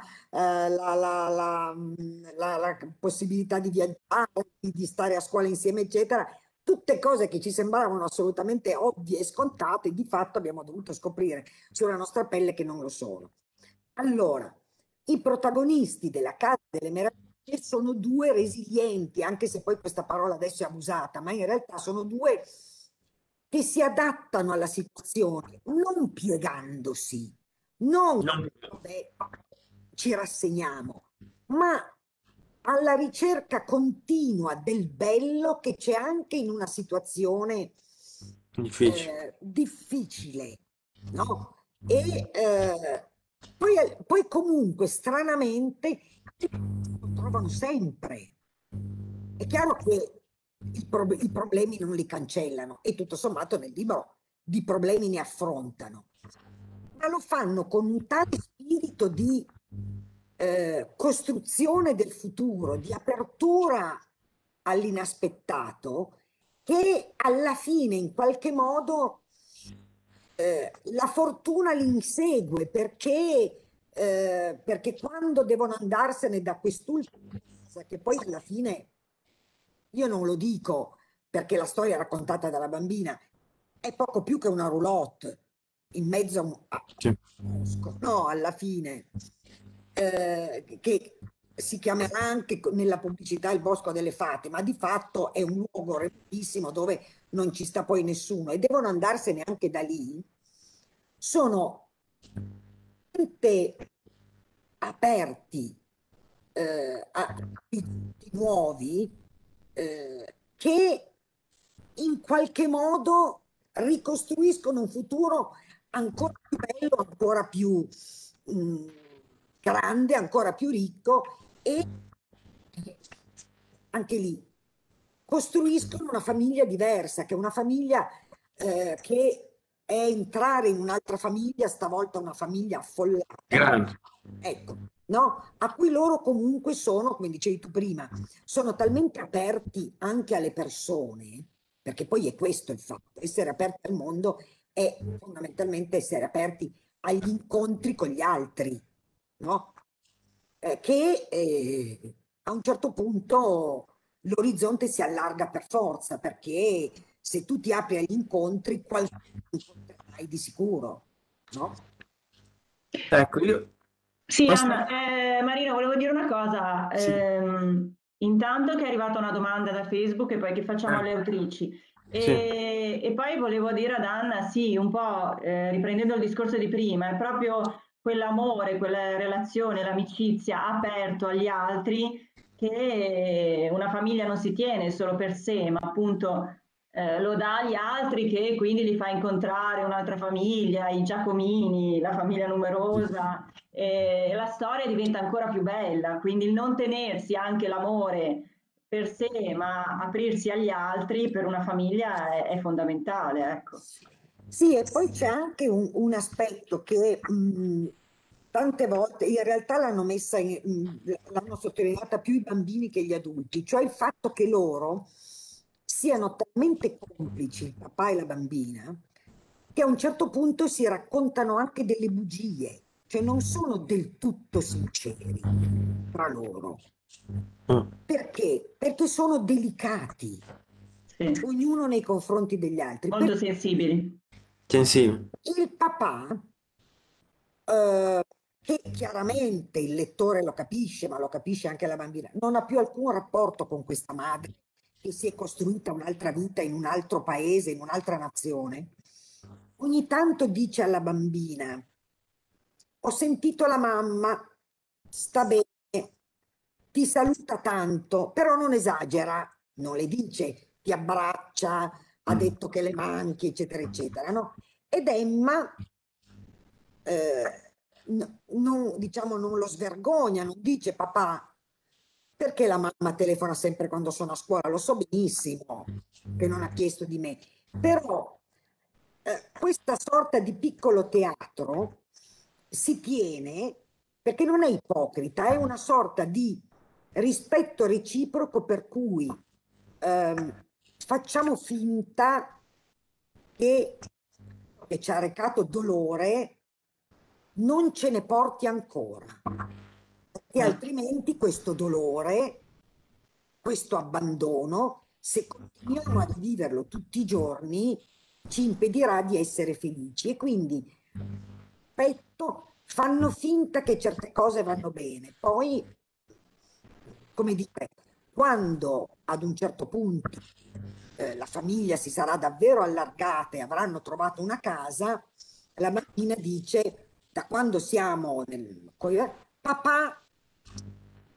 la possibilità di viaggiare, di stare a scuola insieme, eccetera, tutte cose che ci sembravano assolutamente ovvie e scontate, di fatto abbiamo dovuto scoprire sulla nostra pelle che non lo sono. Allora, i protagonisti della Casa delle Meraviglie sono due resilienti, anche se poi questa parola adesso è abusata, ma in realtà sono due che si adattano alla situazione, non piegandosi, non
non-
vabbè, ci rassegniamo, ma alla ricerca continua del bello che c'è anche in una situazione
Difficile.
difficile, no? E poi comunque, stranamente, lo trovano sempre. È chiaro che i problemi non li cancellano e tutto sommato nel libro di problemi ne affrontano, ma lo fanno con un tale spirito di costruzione del futuro, di apertura all'inaspettato, che alla fine in qualche modo la fortuna li insegue perché quando devono andarsene da quest'ultima casa, che poi alla fine io non lo dico perché la storia raccontata dalla bambina è poco più che una roulotte in mezzo a
Sì.
un bosco, no, alla fine, che si chiamerà anche nella pubblicità il Bosco delle Fate, ma di fatto è un luogo remotissimo dove non ci sta poi nessuno e devono andarsene anche da lì. Sono tutte aperti a di nuovi che in qualche modo ricostruiscono un futuro ancora più bello, ancora più grande, ancora più ricco e anche lì costruiscono una famiglia diversa, che è una famiglia che è entrare in un'altra famiglia, stavolta una famiglia affollata.
Grande.
Ecco, no? A cui loro comunque sono, come dicevi tu prima, sono talmente aperti anche alle persone, perché poi è questo il fatto, essere aperti al mondo è fondamentalmente essere aperti agli incontri con gli altri, no? Che a un certo punto l'orizzonte si allarga per forza, perché se tu ti apri agli incontri, qualcuno incontrerai di sicuro, no?
Ecco, io
Sì,
posso...
Anna, Marina, volevo dire una cosa.
Sì,
Intanto che è arrivata una domanda da Facebook e poi che facciamo alle autrici.
sì.
E poi volevo dire ad Anna, sì, un po' riprendendo il discorso di prima, è proprio quell'amore, quella relazione, l'amicizia aperto agli altri che una famiglia non si tiene solo per sé, ma appunto lo dà agli altri che quindi li fa incontrare un'altra famiglia, i Giacomini, la famiglia numerosa e la storia diventa ancora più bella, quindi il non tenersi anche l'amore per sé, ma aprirsi agli altri per una famiglia è fondamentale, ecco.
Sì, e poi c'è anche un aspetto che tante volte in realtà l'hanno sottolineata più i bambini che gli adulti, cioè il fatto che loro siano talmente complici, il papà e la bambina, che a un certo punto si raccontano anche delle bugie, cioè non sono del tutto sinceri tra loro.
Mm.
Perché? Perché sono delicati,
Sì,
ognuno nei confronti degli altri.
molto sensibili.
Sì.
Il papà, che chiaramente il lettore lo capisce, ma lo capisce anche la bambina, non ha più alcun rapporto con questa madre che si è costruita un'altra vita in un altro paese, in un'altra nazione. Ogni tanto dice alla bambina: ho sentito la mamma, sta bene, ti saluta tanto, però non esagera, non le dice ti abbraccia, ha detto che le manchi, eccetera, eccetera, no? Ed Emma diciamo, non lo svergogna, non dice papà, perché la mamma telefona sempre quando sono a scuola? Lo so benissimo che non ha chiesto di me, però questa sorta di piccolo teatro si tiene perché non è ipocrita, è una sorta di rispetto reciproco per cui facciamo finta che ci ha recato dolore non ce ne porti ancora, perché altrimenti questo dolore, questo abbandono, se continuiamo a viverlo tutti i giorni, ci impedirà di essere felici e quindi aspetto, fanno finta che certe cose vanno bene, poi, come dire, quando ad un certo punto la famiglia si sarà davvero allargata e avranno trovato una casa, la bambina dice, da quando siamo papà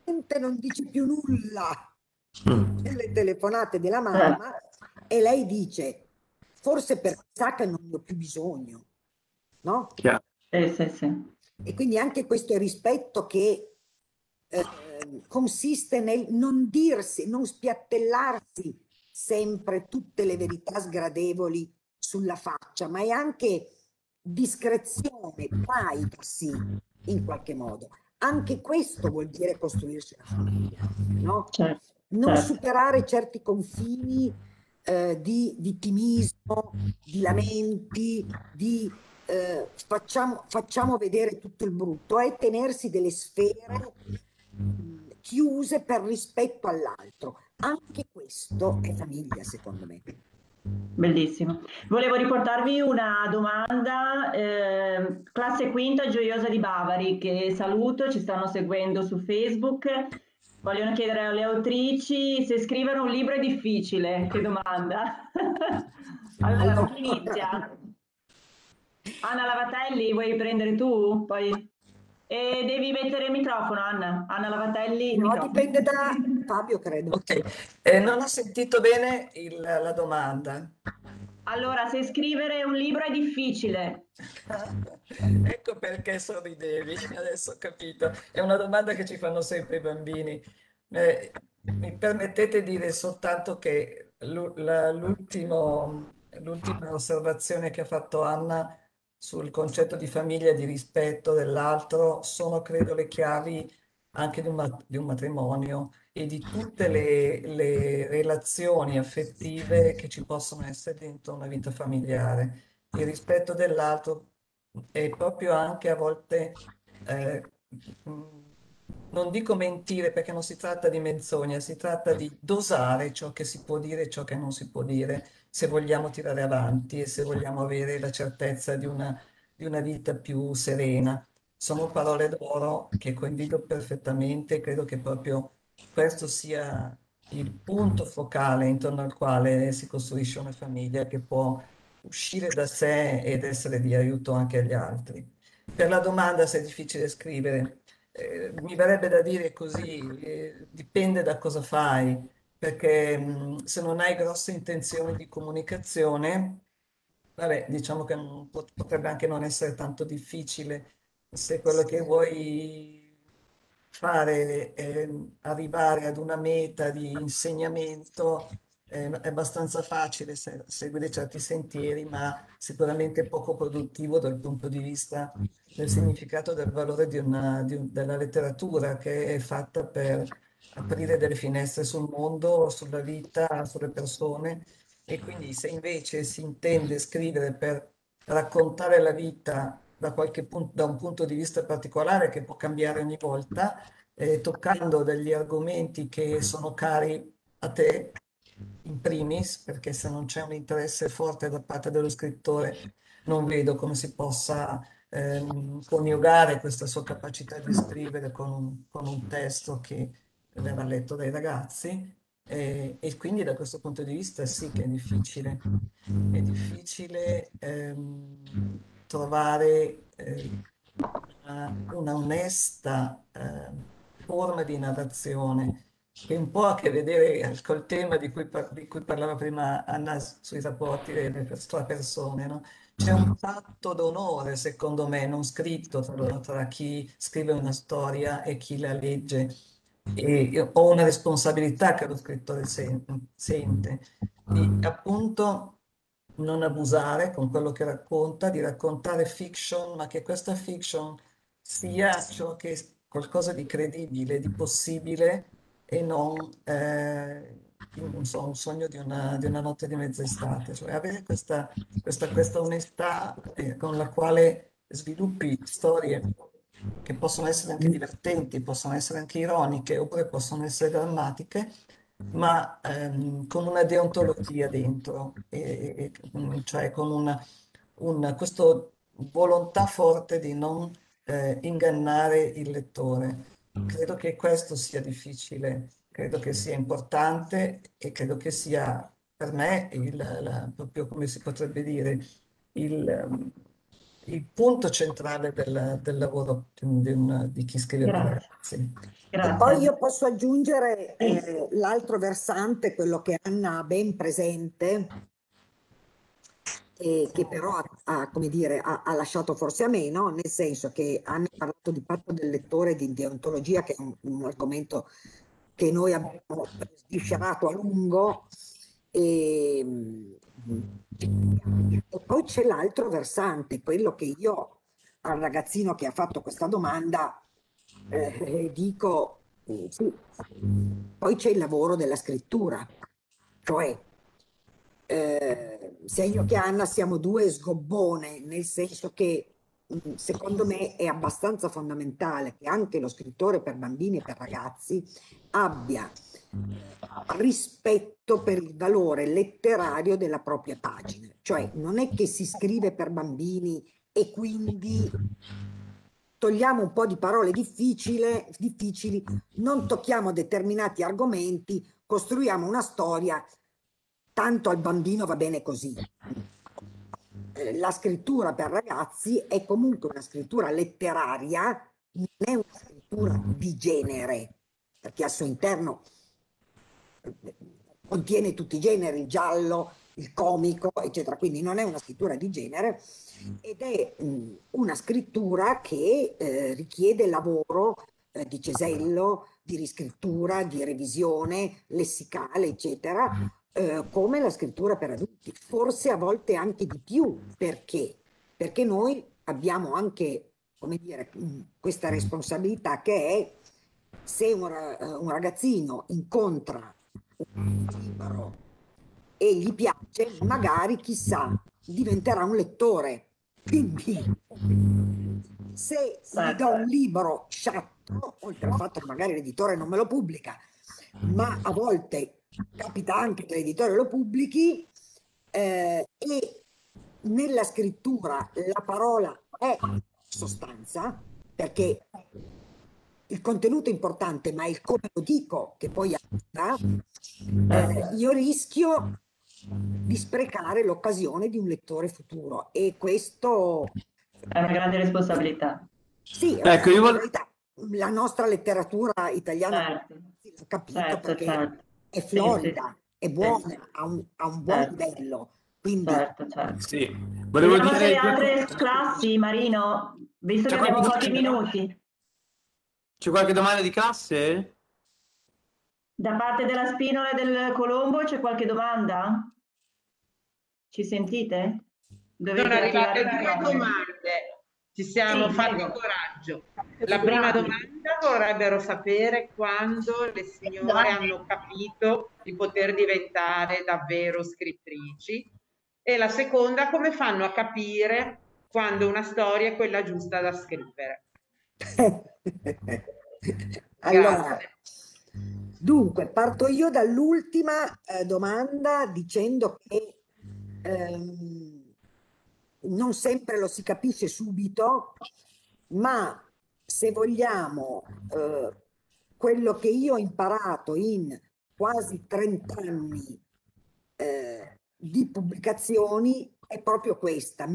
niente, non dice più nulla
Mm.
delle telefonate della
Eh,
mamma e lei dice, forse perché sa che non ne ho più bisogno, no?
Chiaro.
sì, sì.
E quindi anche questo rispetto che consiste nel non dirsi, non spiattellarsi sempre tutte le verità sgradevoli sulla faccia, ma è anche discrezione, privacy in qualche modo. Anche questo vuol dire costruirsi una famiglia, no?
Certo,
Non
certo.
superare certi confini di vittimismo, di lamenti, di facciamo vedere tutto il brutto, è tenersi delle sfere chiuse per rispetto all'altro. Anche questo è famiglia, secondo me.
Bellissimo. Volevo riportarvi una domanda, classe quinta Gioiosa di Bavari, che saluto, ci stanno seguendo su Facebook. Vogliono chiedere alle autrici se scrivere un libro è difficile. Che domanda? Allora, chi
Allora,
inizia? Anna Lavatelli, vuoi prendere tu? Poi... E devi mettere il microfono, Anna. Anna Lavatelli, il
no,
microfono.
dipende da Fabio, credo.
Ok, non ho sentito bene la domanda.
Allora, se scrivere un libro è difficile.
Ecco perché sorridevi, adesso ho capito. È una domanda che ci fanno sempre i bambini. Mi permettete di dire soltanto che l'ultima osservazione che ha fatto Anna sul concetto di famiglia e di rispetto dell'altro sono, credo, le chiavi anche di un matrimonio e di tutte le relazioni affettive che ci possono essere dentro una vita familiare. Il rispetto dell'altro è proprio anche a volte, eh, mh, non dico mentire perché non si tratta di menzogna, si tratta di dosare ciò che si può dire e ciò che non si può dire, se vogliamo tirare avanti e se vogliamo avere la certezza di una vita più serena. Sono parole d'oro che condivido perfettamente, credo che proprio questo sia il punto focale intorno al quale si costruisce una famiglia che può uscire da sé ed essere di aiuto anche agli altri. Per la domanda se è difficile scrivere, mi verrebbe da dire così, dipende da cosa fai, perché se non hai grosse intenzioni di comunicazione, vabbè, diciamo che potrebbe anche non essere tanto difficile se quello che vuoi fare è arrivare ad una meta di insegnamento, è abbastanza facile seguire certi sentieri, ma sicuramente poco produttivo dal punto di vista del significato del valore della letteratura, che è fatta per aprire delle finestre sul mondo, sulla vita, sulle persone. E quindi se invece si intende scrivere per raccontare la vita da un punto di vista particolare che può cambiare ogni volta, toccando degli argomenti che sono cari a te in primis, perché se non c'è un interesse forte da parte dello scrittore, non vedo come si possa coniugare questa sua capacità di scrivere con un testo che verrà letto dai ragazzi. E quindi da questo punto di vista sì che è difficile. È difficile trovare una onesta forma di narrazione che un po' ha a che vedere col tema di cui parlava prima Anna sui rapporti tra persone, no? C'è un patto d'onore, secondo me, non scritto tra chi scrive una storia e chi la legge. E io ho una responsabilità che lo scrittore sente di appunto non abusare con quello che racconta, di raccontare fiction, ma che questa fiction sia ciò che è qualcosa di credibile, di possibile e non non so, un sogno di una notte di mezz'estate, cioè avere questa onestà con la quale sviluppi storie che possono essere anche divertenti, possono essere anche ironiche oppure possono essere drammatiche, ma con una deontologia dentro, cioè con questa volontà forte di non ingannare il lettore. Credo che questo sia difficile, credo che sia importante e credo che sia per me proprio come si potrebbe dire il, il punto centrale del lavoro di chi scrive per
Grazie,
ragazzi.
E poi
grazie.
io posso aggiungere
Sì,
l'altro versante, quello che Anna ha ben presente, e che però come dire, ha lasciato forse a meno, nel senso che Anna ha parlato di patto del lettore e di deontologia, che è un argomento che noi abbiamo sviscerato a lungo. E, e poi c'è l'altro versante, quello che io al ragazzino che ha fatto questa domanda dico, sì. Poi c'è il lavoro della scrittura, cioè sia io che Anna siamo due sgobbone, nel senso che secondo me è abbastanza fondamentale che anche lo scrittore per bambini e per ragazzi abbia rispetto per il valore letterario della propria pagina. Cioè non è che si scrive per bambini e quindi togliamo un po' di parole difficili, non tocchiamo determinati argomenti, costruiamo una storia, tanto al bambino va bene così. La scrittura per ragazzi è comunque una scrittura letteraria, non è una scrittura di genere, perché al suo interno contiene tutti i generi, il giallo, il comico, eccetera, quindi non è una scrittura di genere ed è una scrittura che richiede lavoro di cesello, di riscrittura, di revisione lessicale, eccetera, come la scrittura per adulti, forse a volte anche di più, perché? Perché noi abbiamo anche, come dire, questa responsabilità che è se un ragazzino incontra un libro e gli piace, magari chissà, diventerà un lettore. Quindi se gli do un libro sciatto, oltre al fatto che magari l'editore non me lo pubblica, ma a volte capita anche che l'editore lo pubblichi, e nella scrittura la parola è sostanza, perché il contenuto è importante, ma è il come lo dico che poi aiuta, io rischio di sprecare l'occasione di un lettore futuro e questo
è una grande responsabilità.
sì, è una
Ecco, io
responsabilità. La nostra letteratura italiana
Certo,
l'ho capito
certo,
perché
certo.
è
Sì, sì,
florida, è
sì, sì,
buona, ha un buon
certo,
livello, quindi
certo, certo.
sì, volevo
Vediamo se
dire
le altre classi, Marino, visto
c'è
che abbiamo
qualche,
pochi minuti,
c'è qualche domanda di classe?
da parte della Spinola e del Colombo c'è qualche domanda? Ci sentite?
Sono
Dovete attivare
arrivate
il
due
microfono.
domande, ci siamo
Sì,
fatti
prego.
coraggio. La prima
Bravi.
domanda vorrebbero sapere quando le signore hanno capito di poter diventare davvero scrittrici e la seconda come fanno a capire quando una storia è quella giusta da scrivere.
allora,
Grazie.
dunque, parto io dall'ultima domanda dicendo che non sempre lo si capisce subito, ma se vogliamo, quello che io ho imparato in quasi 30 anni di pubblicazioni è proprio questa.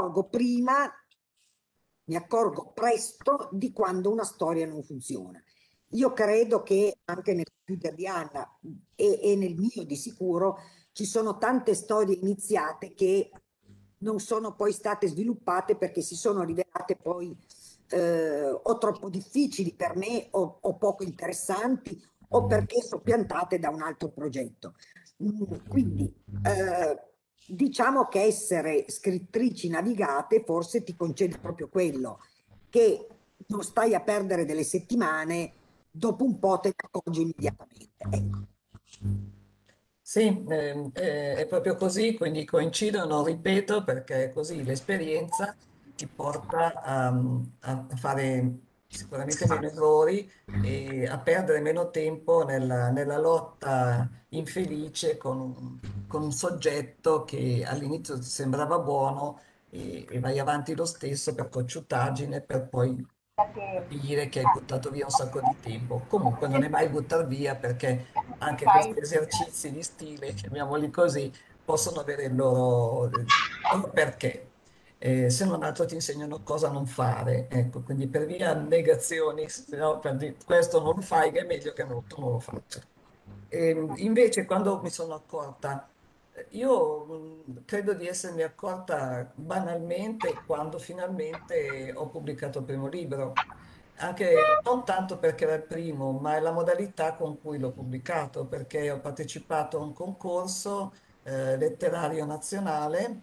Mi accorgo presto di quando una storia non funziona. Io credo che anche nel computer di Anna e nel mio di sicuro ci sono tante storie iniziate che non sono poi state sviluppate perché si sono rivelate poi o troppo difficili per me o poco interessanti o perché soppiantate da un altro progetto. Quindi diciamo che essere scrittrici navigate forse ti concede proprio quello, che non stai a perdere delle settimane, dopo un po' te ne accorgi immediatamente. Ecco.
Sì, è proprio così, quindi coincido, non ripeto perché è così l'esperienza ti porta a fare sicuramente meno errori e a perdere meno tempo nella lotta infelice con un soggetto che all'inizio ti sembrava buono e vai avanti lo stesso per cocciutaggine per poi capire che hai buttato via un sacco di tempo. Comunque non è mai buttar via perché anche questi esercizi di stile, chiamiamoli così, possono avere il loro perché. se non altro ti insegnano cosa non fare, ecco, quindi per via negazioni, no, per dire, questo non lo fai, che è meglio che tu non lo faccia. Invece quando mi sono accorta, io credo di essermi accorta banalmente quando finalmente ho pubblicato il primo libro, anche non tanto perché era il primo, ma è la modalità con cui l'ho pubblicato, perché ho partecipato a un concorso letterario nazionale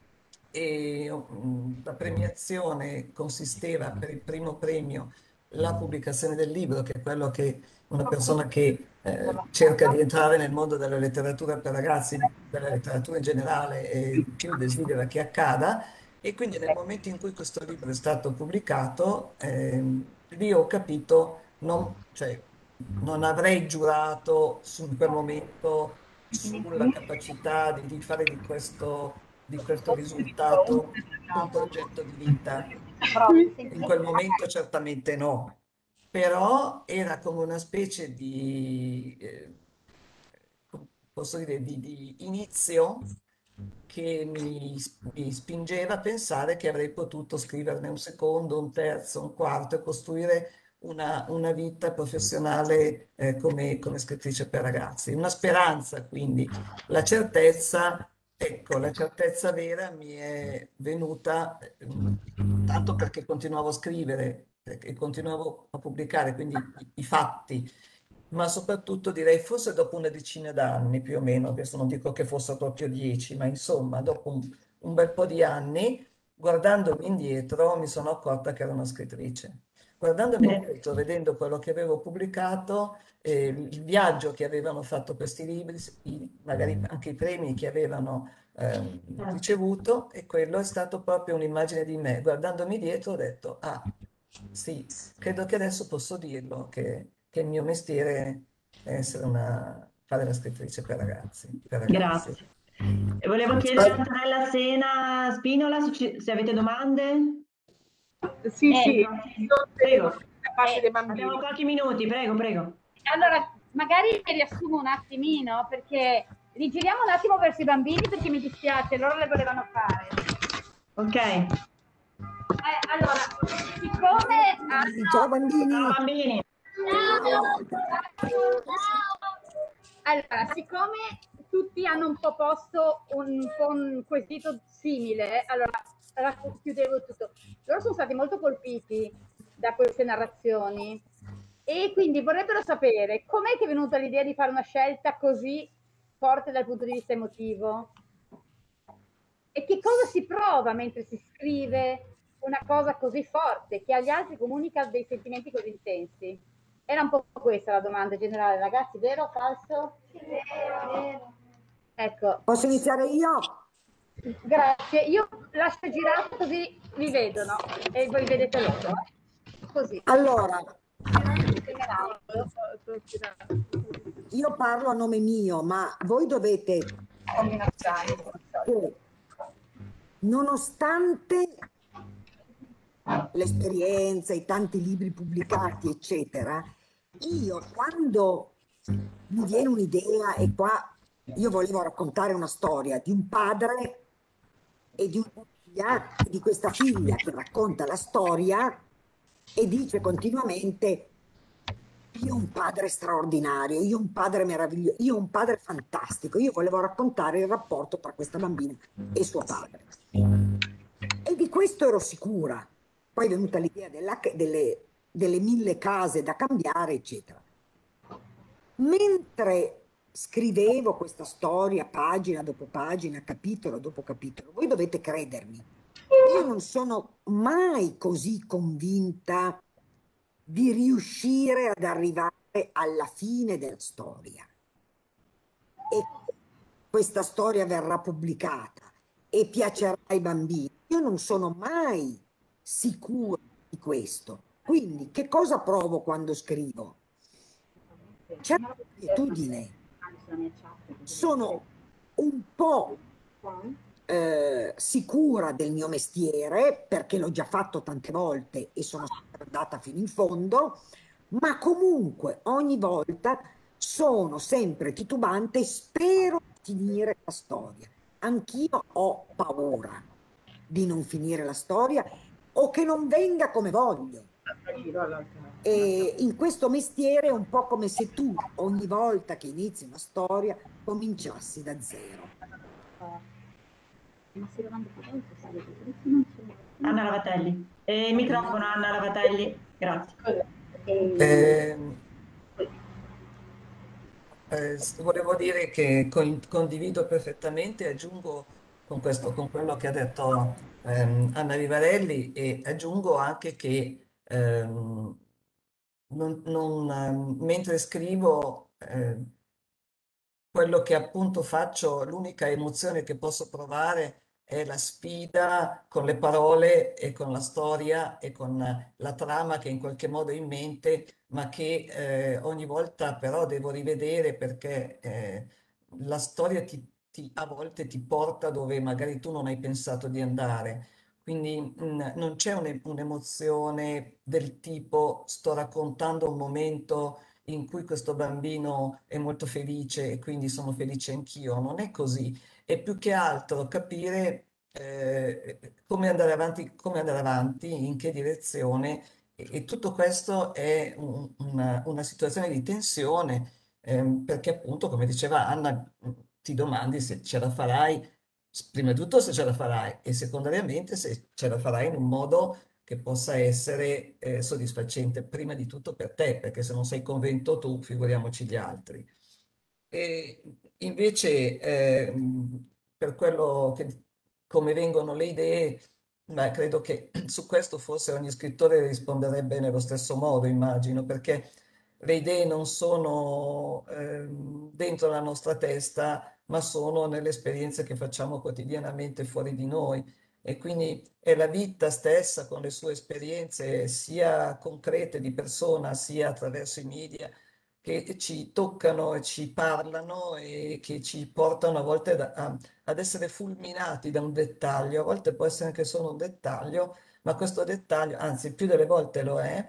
e la premiazione consisteva per il primo premio la pubblicazione del libro, che è quello che una persona che cerca di entrare nel mondo della letteratura per ragazzi, della letteratura in generale, più desidera che accada. E quindi nel momento in cui questo libro è stato pubblicato, lì ho capito, cioè, non avrei giurato in quel momento sulla capacità di fare di questo risultato un progetto di vita. In quel momento certamente no, però era come una specie di, posso dire, di inizio che mi spingeva a pensare che avrei potuto scriverne un secondo, un terzo, un quarto e costruire una vita professionale come scrittrice per ragazzi. Una speranza, quindi. La certezza, ecco, la certezza vera mi è venuta tanto perché continuavo a scrivere e continuavo a pubblicare, quindi i fatti, ma soprattutto direi forse dopo una decina d'anni più o meno, adesso non dico che fosse proprio 10, ma insomma dopo un bel po' di anni, guardandomi indietro, mi sono accorta che ero una scrittrice. Guardandomi indietro, vedendo quello che avevo pubblicato, il viaggio che avevano fatto questi libri, magari anche i premi che avevano ricevuto, e quello è stato proprio un'immagine di me. Guardandomi dietro ho detto, ah, sì, credo che adesso posso dirlo, che il mio mestiere è fare la scrittrice per ragazzi, per ragazzi.
Grazie. E volevo chiedere a Antonella Sena Spinola se avete domande.
Sì, sì,
Prego.
da parte dei bambini.
Abbiamo pochi minuti, prego, prego.
Allora, magari riassumo un attimino, perché rigiriamo un attimo verso i bambini, perché mi dispiace, loro le volevano fare.
Ok.
Allora, siccome...
Ciao bambini!
Ciao bambini!
Allora, siccome tutti hanno un po' posto un quesito simile, allora chiudevo tutto. Loro sono stati molto colpiti da queste narrazioni e quindi vorrebbero sapere com'è che è venuta l'idea di fare una scelta così forte dal punto di vista emotivo e che cosa si prova mentre si scrive una cosa così forte che agli altri comunica dei sentimenti così intensi. Era un po' questa la domanda generale, ragazzi, vero o falso? Vero. Ecco.
Posso iniziare io?
Grazie, io lascio girato così vi vedono e voi vedete loro. Così.
Allora, io parlo a nome mio, ma voi dovete che, nonostante l'esperienza, i tanti libri pubblicati, eccetera, io quando mi viene un'idea, e qua io volevo raccontare una storia di un padre e di una figlia, di questa figlia che racconta la storia e dice continuamente: io ho un padre straordinario, io ho un padre meraviglioso, io ho un padre fantastico. Io volevo raccontare il rapporto tra questa bambina e suo padre. E di questo ero sicura. Poi è venuta l'idea delle 1000 case da cambiare, eccetera. Mentre scrivevo questa storia, pagina dopo pagina, capitolo dopo capitolo, voi dovete credermi, io non sono mai così convinta di riuscire ad arrivare alla fine della storia. E questa storia verrà pubblicata e piacerà ai bambini. Io non sono mai sicura di questo. Quindi, che cosa provo quando scrivo? C'è un'abitudine. Sono un po' sicura del mio mestiere perché l'ho già fatto tante volte e sono sempre andata fino in fondo, ma comunque ogni volta sono sempre titubante e spero di finire la storia. Anch'io ho paura di non finire la storia o che non venga come voglio. E in questo mestiere è un po' come se tu ogni volta che inizi una storia cominciassi da zero.
Anna Lavatelli. Il microfono, Anna Lavatelli. Grazie.
Volevo dire che condivido perfettamente, aggiungo con quello che ha detto Anna Vivarelli, e aggiungo anche che mentre scrivo, quello che appunto faccio, l'unica emozione che posso provare è la sfida con le parole e con la storia e con la trama che in qualche modo ho in mente, ma che ogni volta però devo rivedere perché la storia a volte ti porta dove magari tu non hai pensato di andare. Quindi non c'è un'emozione del tipo sto raccontando un momento in cui questo bambino è molto felice e quindi sono felice anch'io. Non è così. È più che altro capire come andare avanti, in che direzione. E tutto questo è una situazione di tensione, perché appunto, come diceva Anna, ti domandi se ce la farai, prima di tutto se ce la farai e secondariamente se ce la farai in un modo che possa essere soddisfacente prima di tutto per te, perché se non sei convinto tu, figuriamoci gli altri. E invece, per quello che, come vengono le idee, beh, credo che su questo forse ogni scrittore risponderebbe nello stesso modo, immagino, perché le idee non sono dentro la nostra testa, ma sono nelle esperienze che facciamo quotidianamente fuori di noi. E quindi è la vita stessa con le sue esperienze sia concrete di persona, sia attraverso i media, che ci toccano e ci parlano e che ci portano a volte ad essere fulminati da un dettaglio. A volte può essere anche solo un dettaglio, ma questo dettaglio, anzi più delle volte lo è,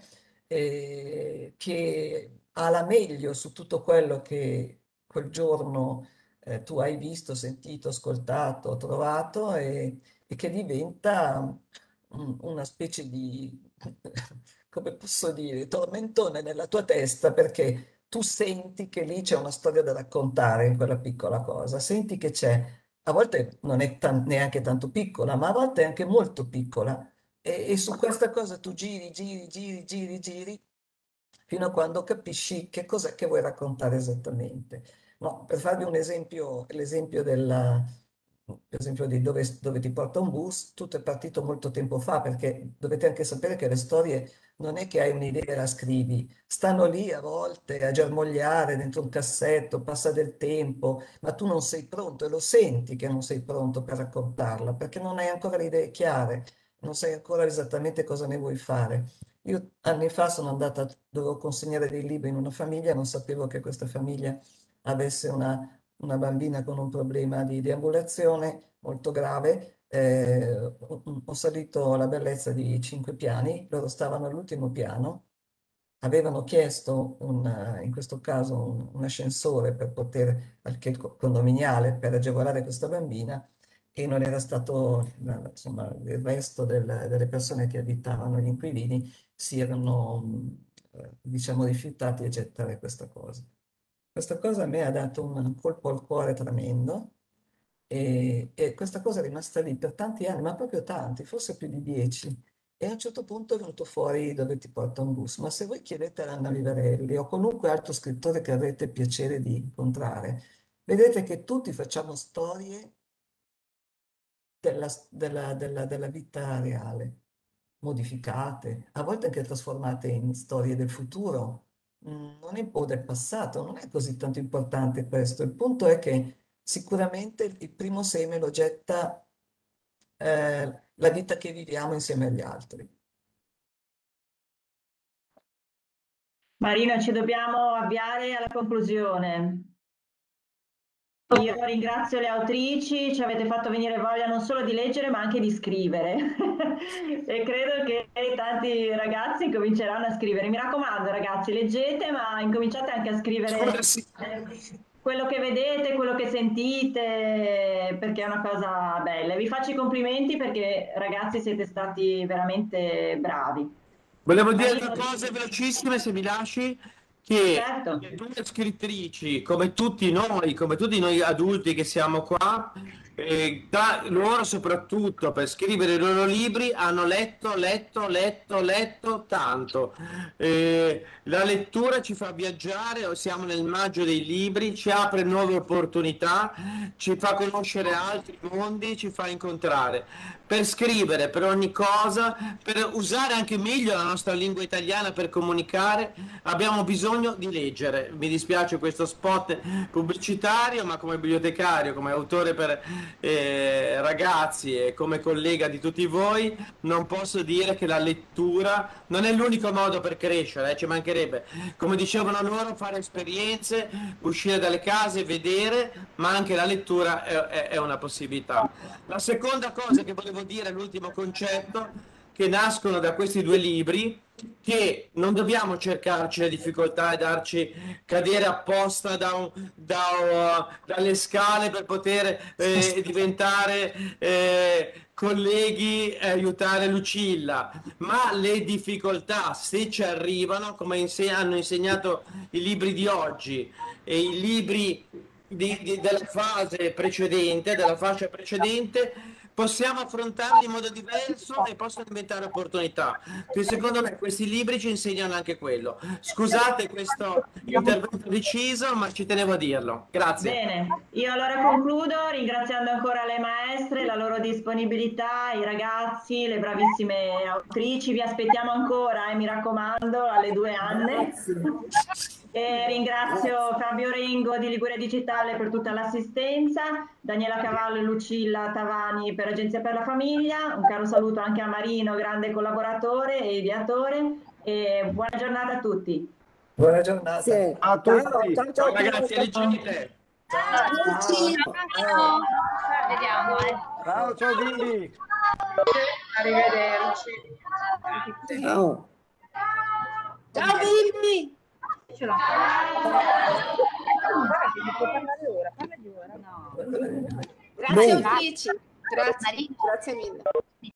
che ha la meglio su tutto quello che quel giorno tu hai visto, sentito, ascoltato, trovato e che diventa una specie di, come posso dire, tormentone nella tua testa perché tu senti che lì c'è una storia da raccontare in quella piccola cosa, senti che c'è, a volte non è neanche tanto piccola, ma a volte è anche molto piccola e su questa cosa tu giri, giri, giri, giri, giri fino a quando capisci che cos'è che vuoi raccontare esattamente. No, per farvi un esempio, l'esempio per esempio di dove ti porta un bus, tutto è partito molto tempo fa, perché dovete anche sapere che le storie non è che hai un'idea e la scrivi, stanno lì a volte a germogliare dentro un cassetto, passa del tempo, ma tu non sei pronto e lo senti che non sei pronto per raccontarla, perché non hai ancora le idee chiare, non sai ancora esattamente cosa ne vuoi fare. Io anni fa sono andata, dovevo consegnare dei libri in una famiglia, non sapevo che questa famiglia avesse una bambina con un problema di deambulazione molto grave. Ho salito la bellezza di 5 piani, loro stavano all'ultimo piano, avevano chiesto in questo caso un ascensore per poter, anche il condominiale, per agevolare questa bambina e non era stato, insomma, il resto delle persone che abitavano, gli inquilini, si erano, diciamo, rifiutati a gettare questa cosa. Questa cosa a me ha dato un colpo al cuore tremendo e questa cosa è rimasta lì per tanti anni, ma proprio tanti, forse più di 10. E a un certo punto è venuto fuori dove ti porta un bus. Ma se voi chiedete ad Anna Vivarelli o qualunque altro scrittore che avrete piacere di incontrare, vedete che tutti facciamo storie della vita reale, modificate, a volte anche trasformate in storie del futuro, non è, o del passato, non è così tanto importante questo. Il punto è che sicuramente il primo seme lo getta la vita che viviamo insieme agli altri.
Marino, ci dobbiamo avviare alla conclusione. Io ringrazio le autrici, ci avete fatto venire voglia non solo di leggere ma anche di scrivere e credo che tanti ragazzi cominceranno a scrivere. Mi raccomando ragazzi, leggete ma incominciate anche a scrivere. quello che vedete, quello che sentite, perché è una cosa bella. Vi faccio i complimenti perché ragazzi siete stati veramente bravi.
Volevo dire
Marino,
due cose velocissime, se mi lasci, che
certo.
le due scrittrici, come tutti noi adulti che siamo qua, loro soprattutto per scrivere i loro libri hanno letto tanto. La lettura ci fa viaggiare, siamo nel maggio dei libri, ci apre nuove opportunità, ci fa conoscere altri mondi, ci fa incontrare. Per scrivere, per ogni cosa, per usare anche meglio la nostra lingua italiana per comunicare, abbiamo bisogno di leggere. Mi dispiace questo spot pubblicitario, ma come bibliotecario, come autore per ragazzi e come collega di tutti voi, non posso dire che la lettura non è l'unico modo per crescere, ci mancherebbe. Come dicevano loro, fare esperienze, uscire dalle case, vedere, ma anche la lettura è una possibilità. La seconda cosa che volevo dire, l'ultimo concetto, che nascono da questi due libri, che non dobbiamo cercarci le difficoltà e darci cadere apposta dalle scale per poter diventare colleghi e aiutare Lucilla, ma le difficoltà, se ci arrivano, come hanno insegnato i libri di oggi e i libri della fase precedente, della fascia precedente, possiamo affrontarli in modo diverso e possono diventare opportunità. Che secondo me questi libri ci insegnano anche quello. Scusate questo intervento deciso, ma ci tenevo a dirlo. Grazie.
Bene, io allora concludo ringraziando ancora le maestre, la loro disponibilità, i ragazzi, le bravissime autrici. Vi aspettiamo ancora, mi raccomando, alle 2 Anne. E ringrazio Fabio Rengo di Liguria Digitale per tutta l'assistenza, Daniela Cavallo e Lucilla Tavani per Agenzia per la Famiglia. Un caro saluto anche a Marino, grande collaboratore e ideatore. E buona giornata a tutti.
Buona giornata.
Sì.
A tutti.
Ciao ragazzi, leggete.
Ciao. Vediamo,
Ciao, ciao bimbi.
Arrivederci.
Ciao.
Ciao bimbi.
Ce l'ho. Puoi parlare ora, parla di ora.
Grazie autrici. Grazie mille.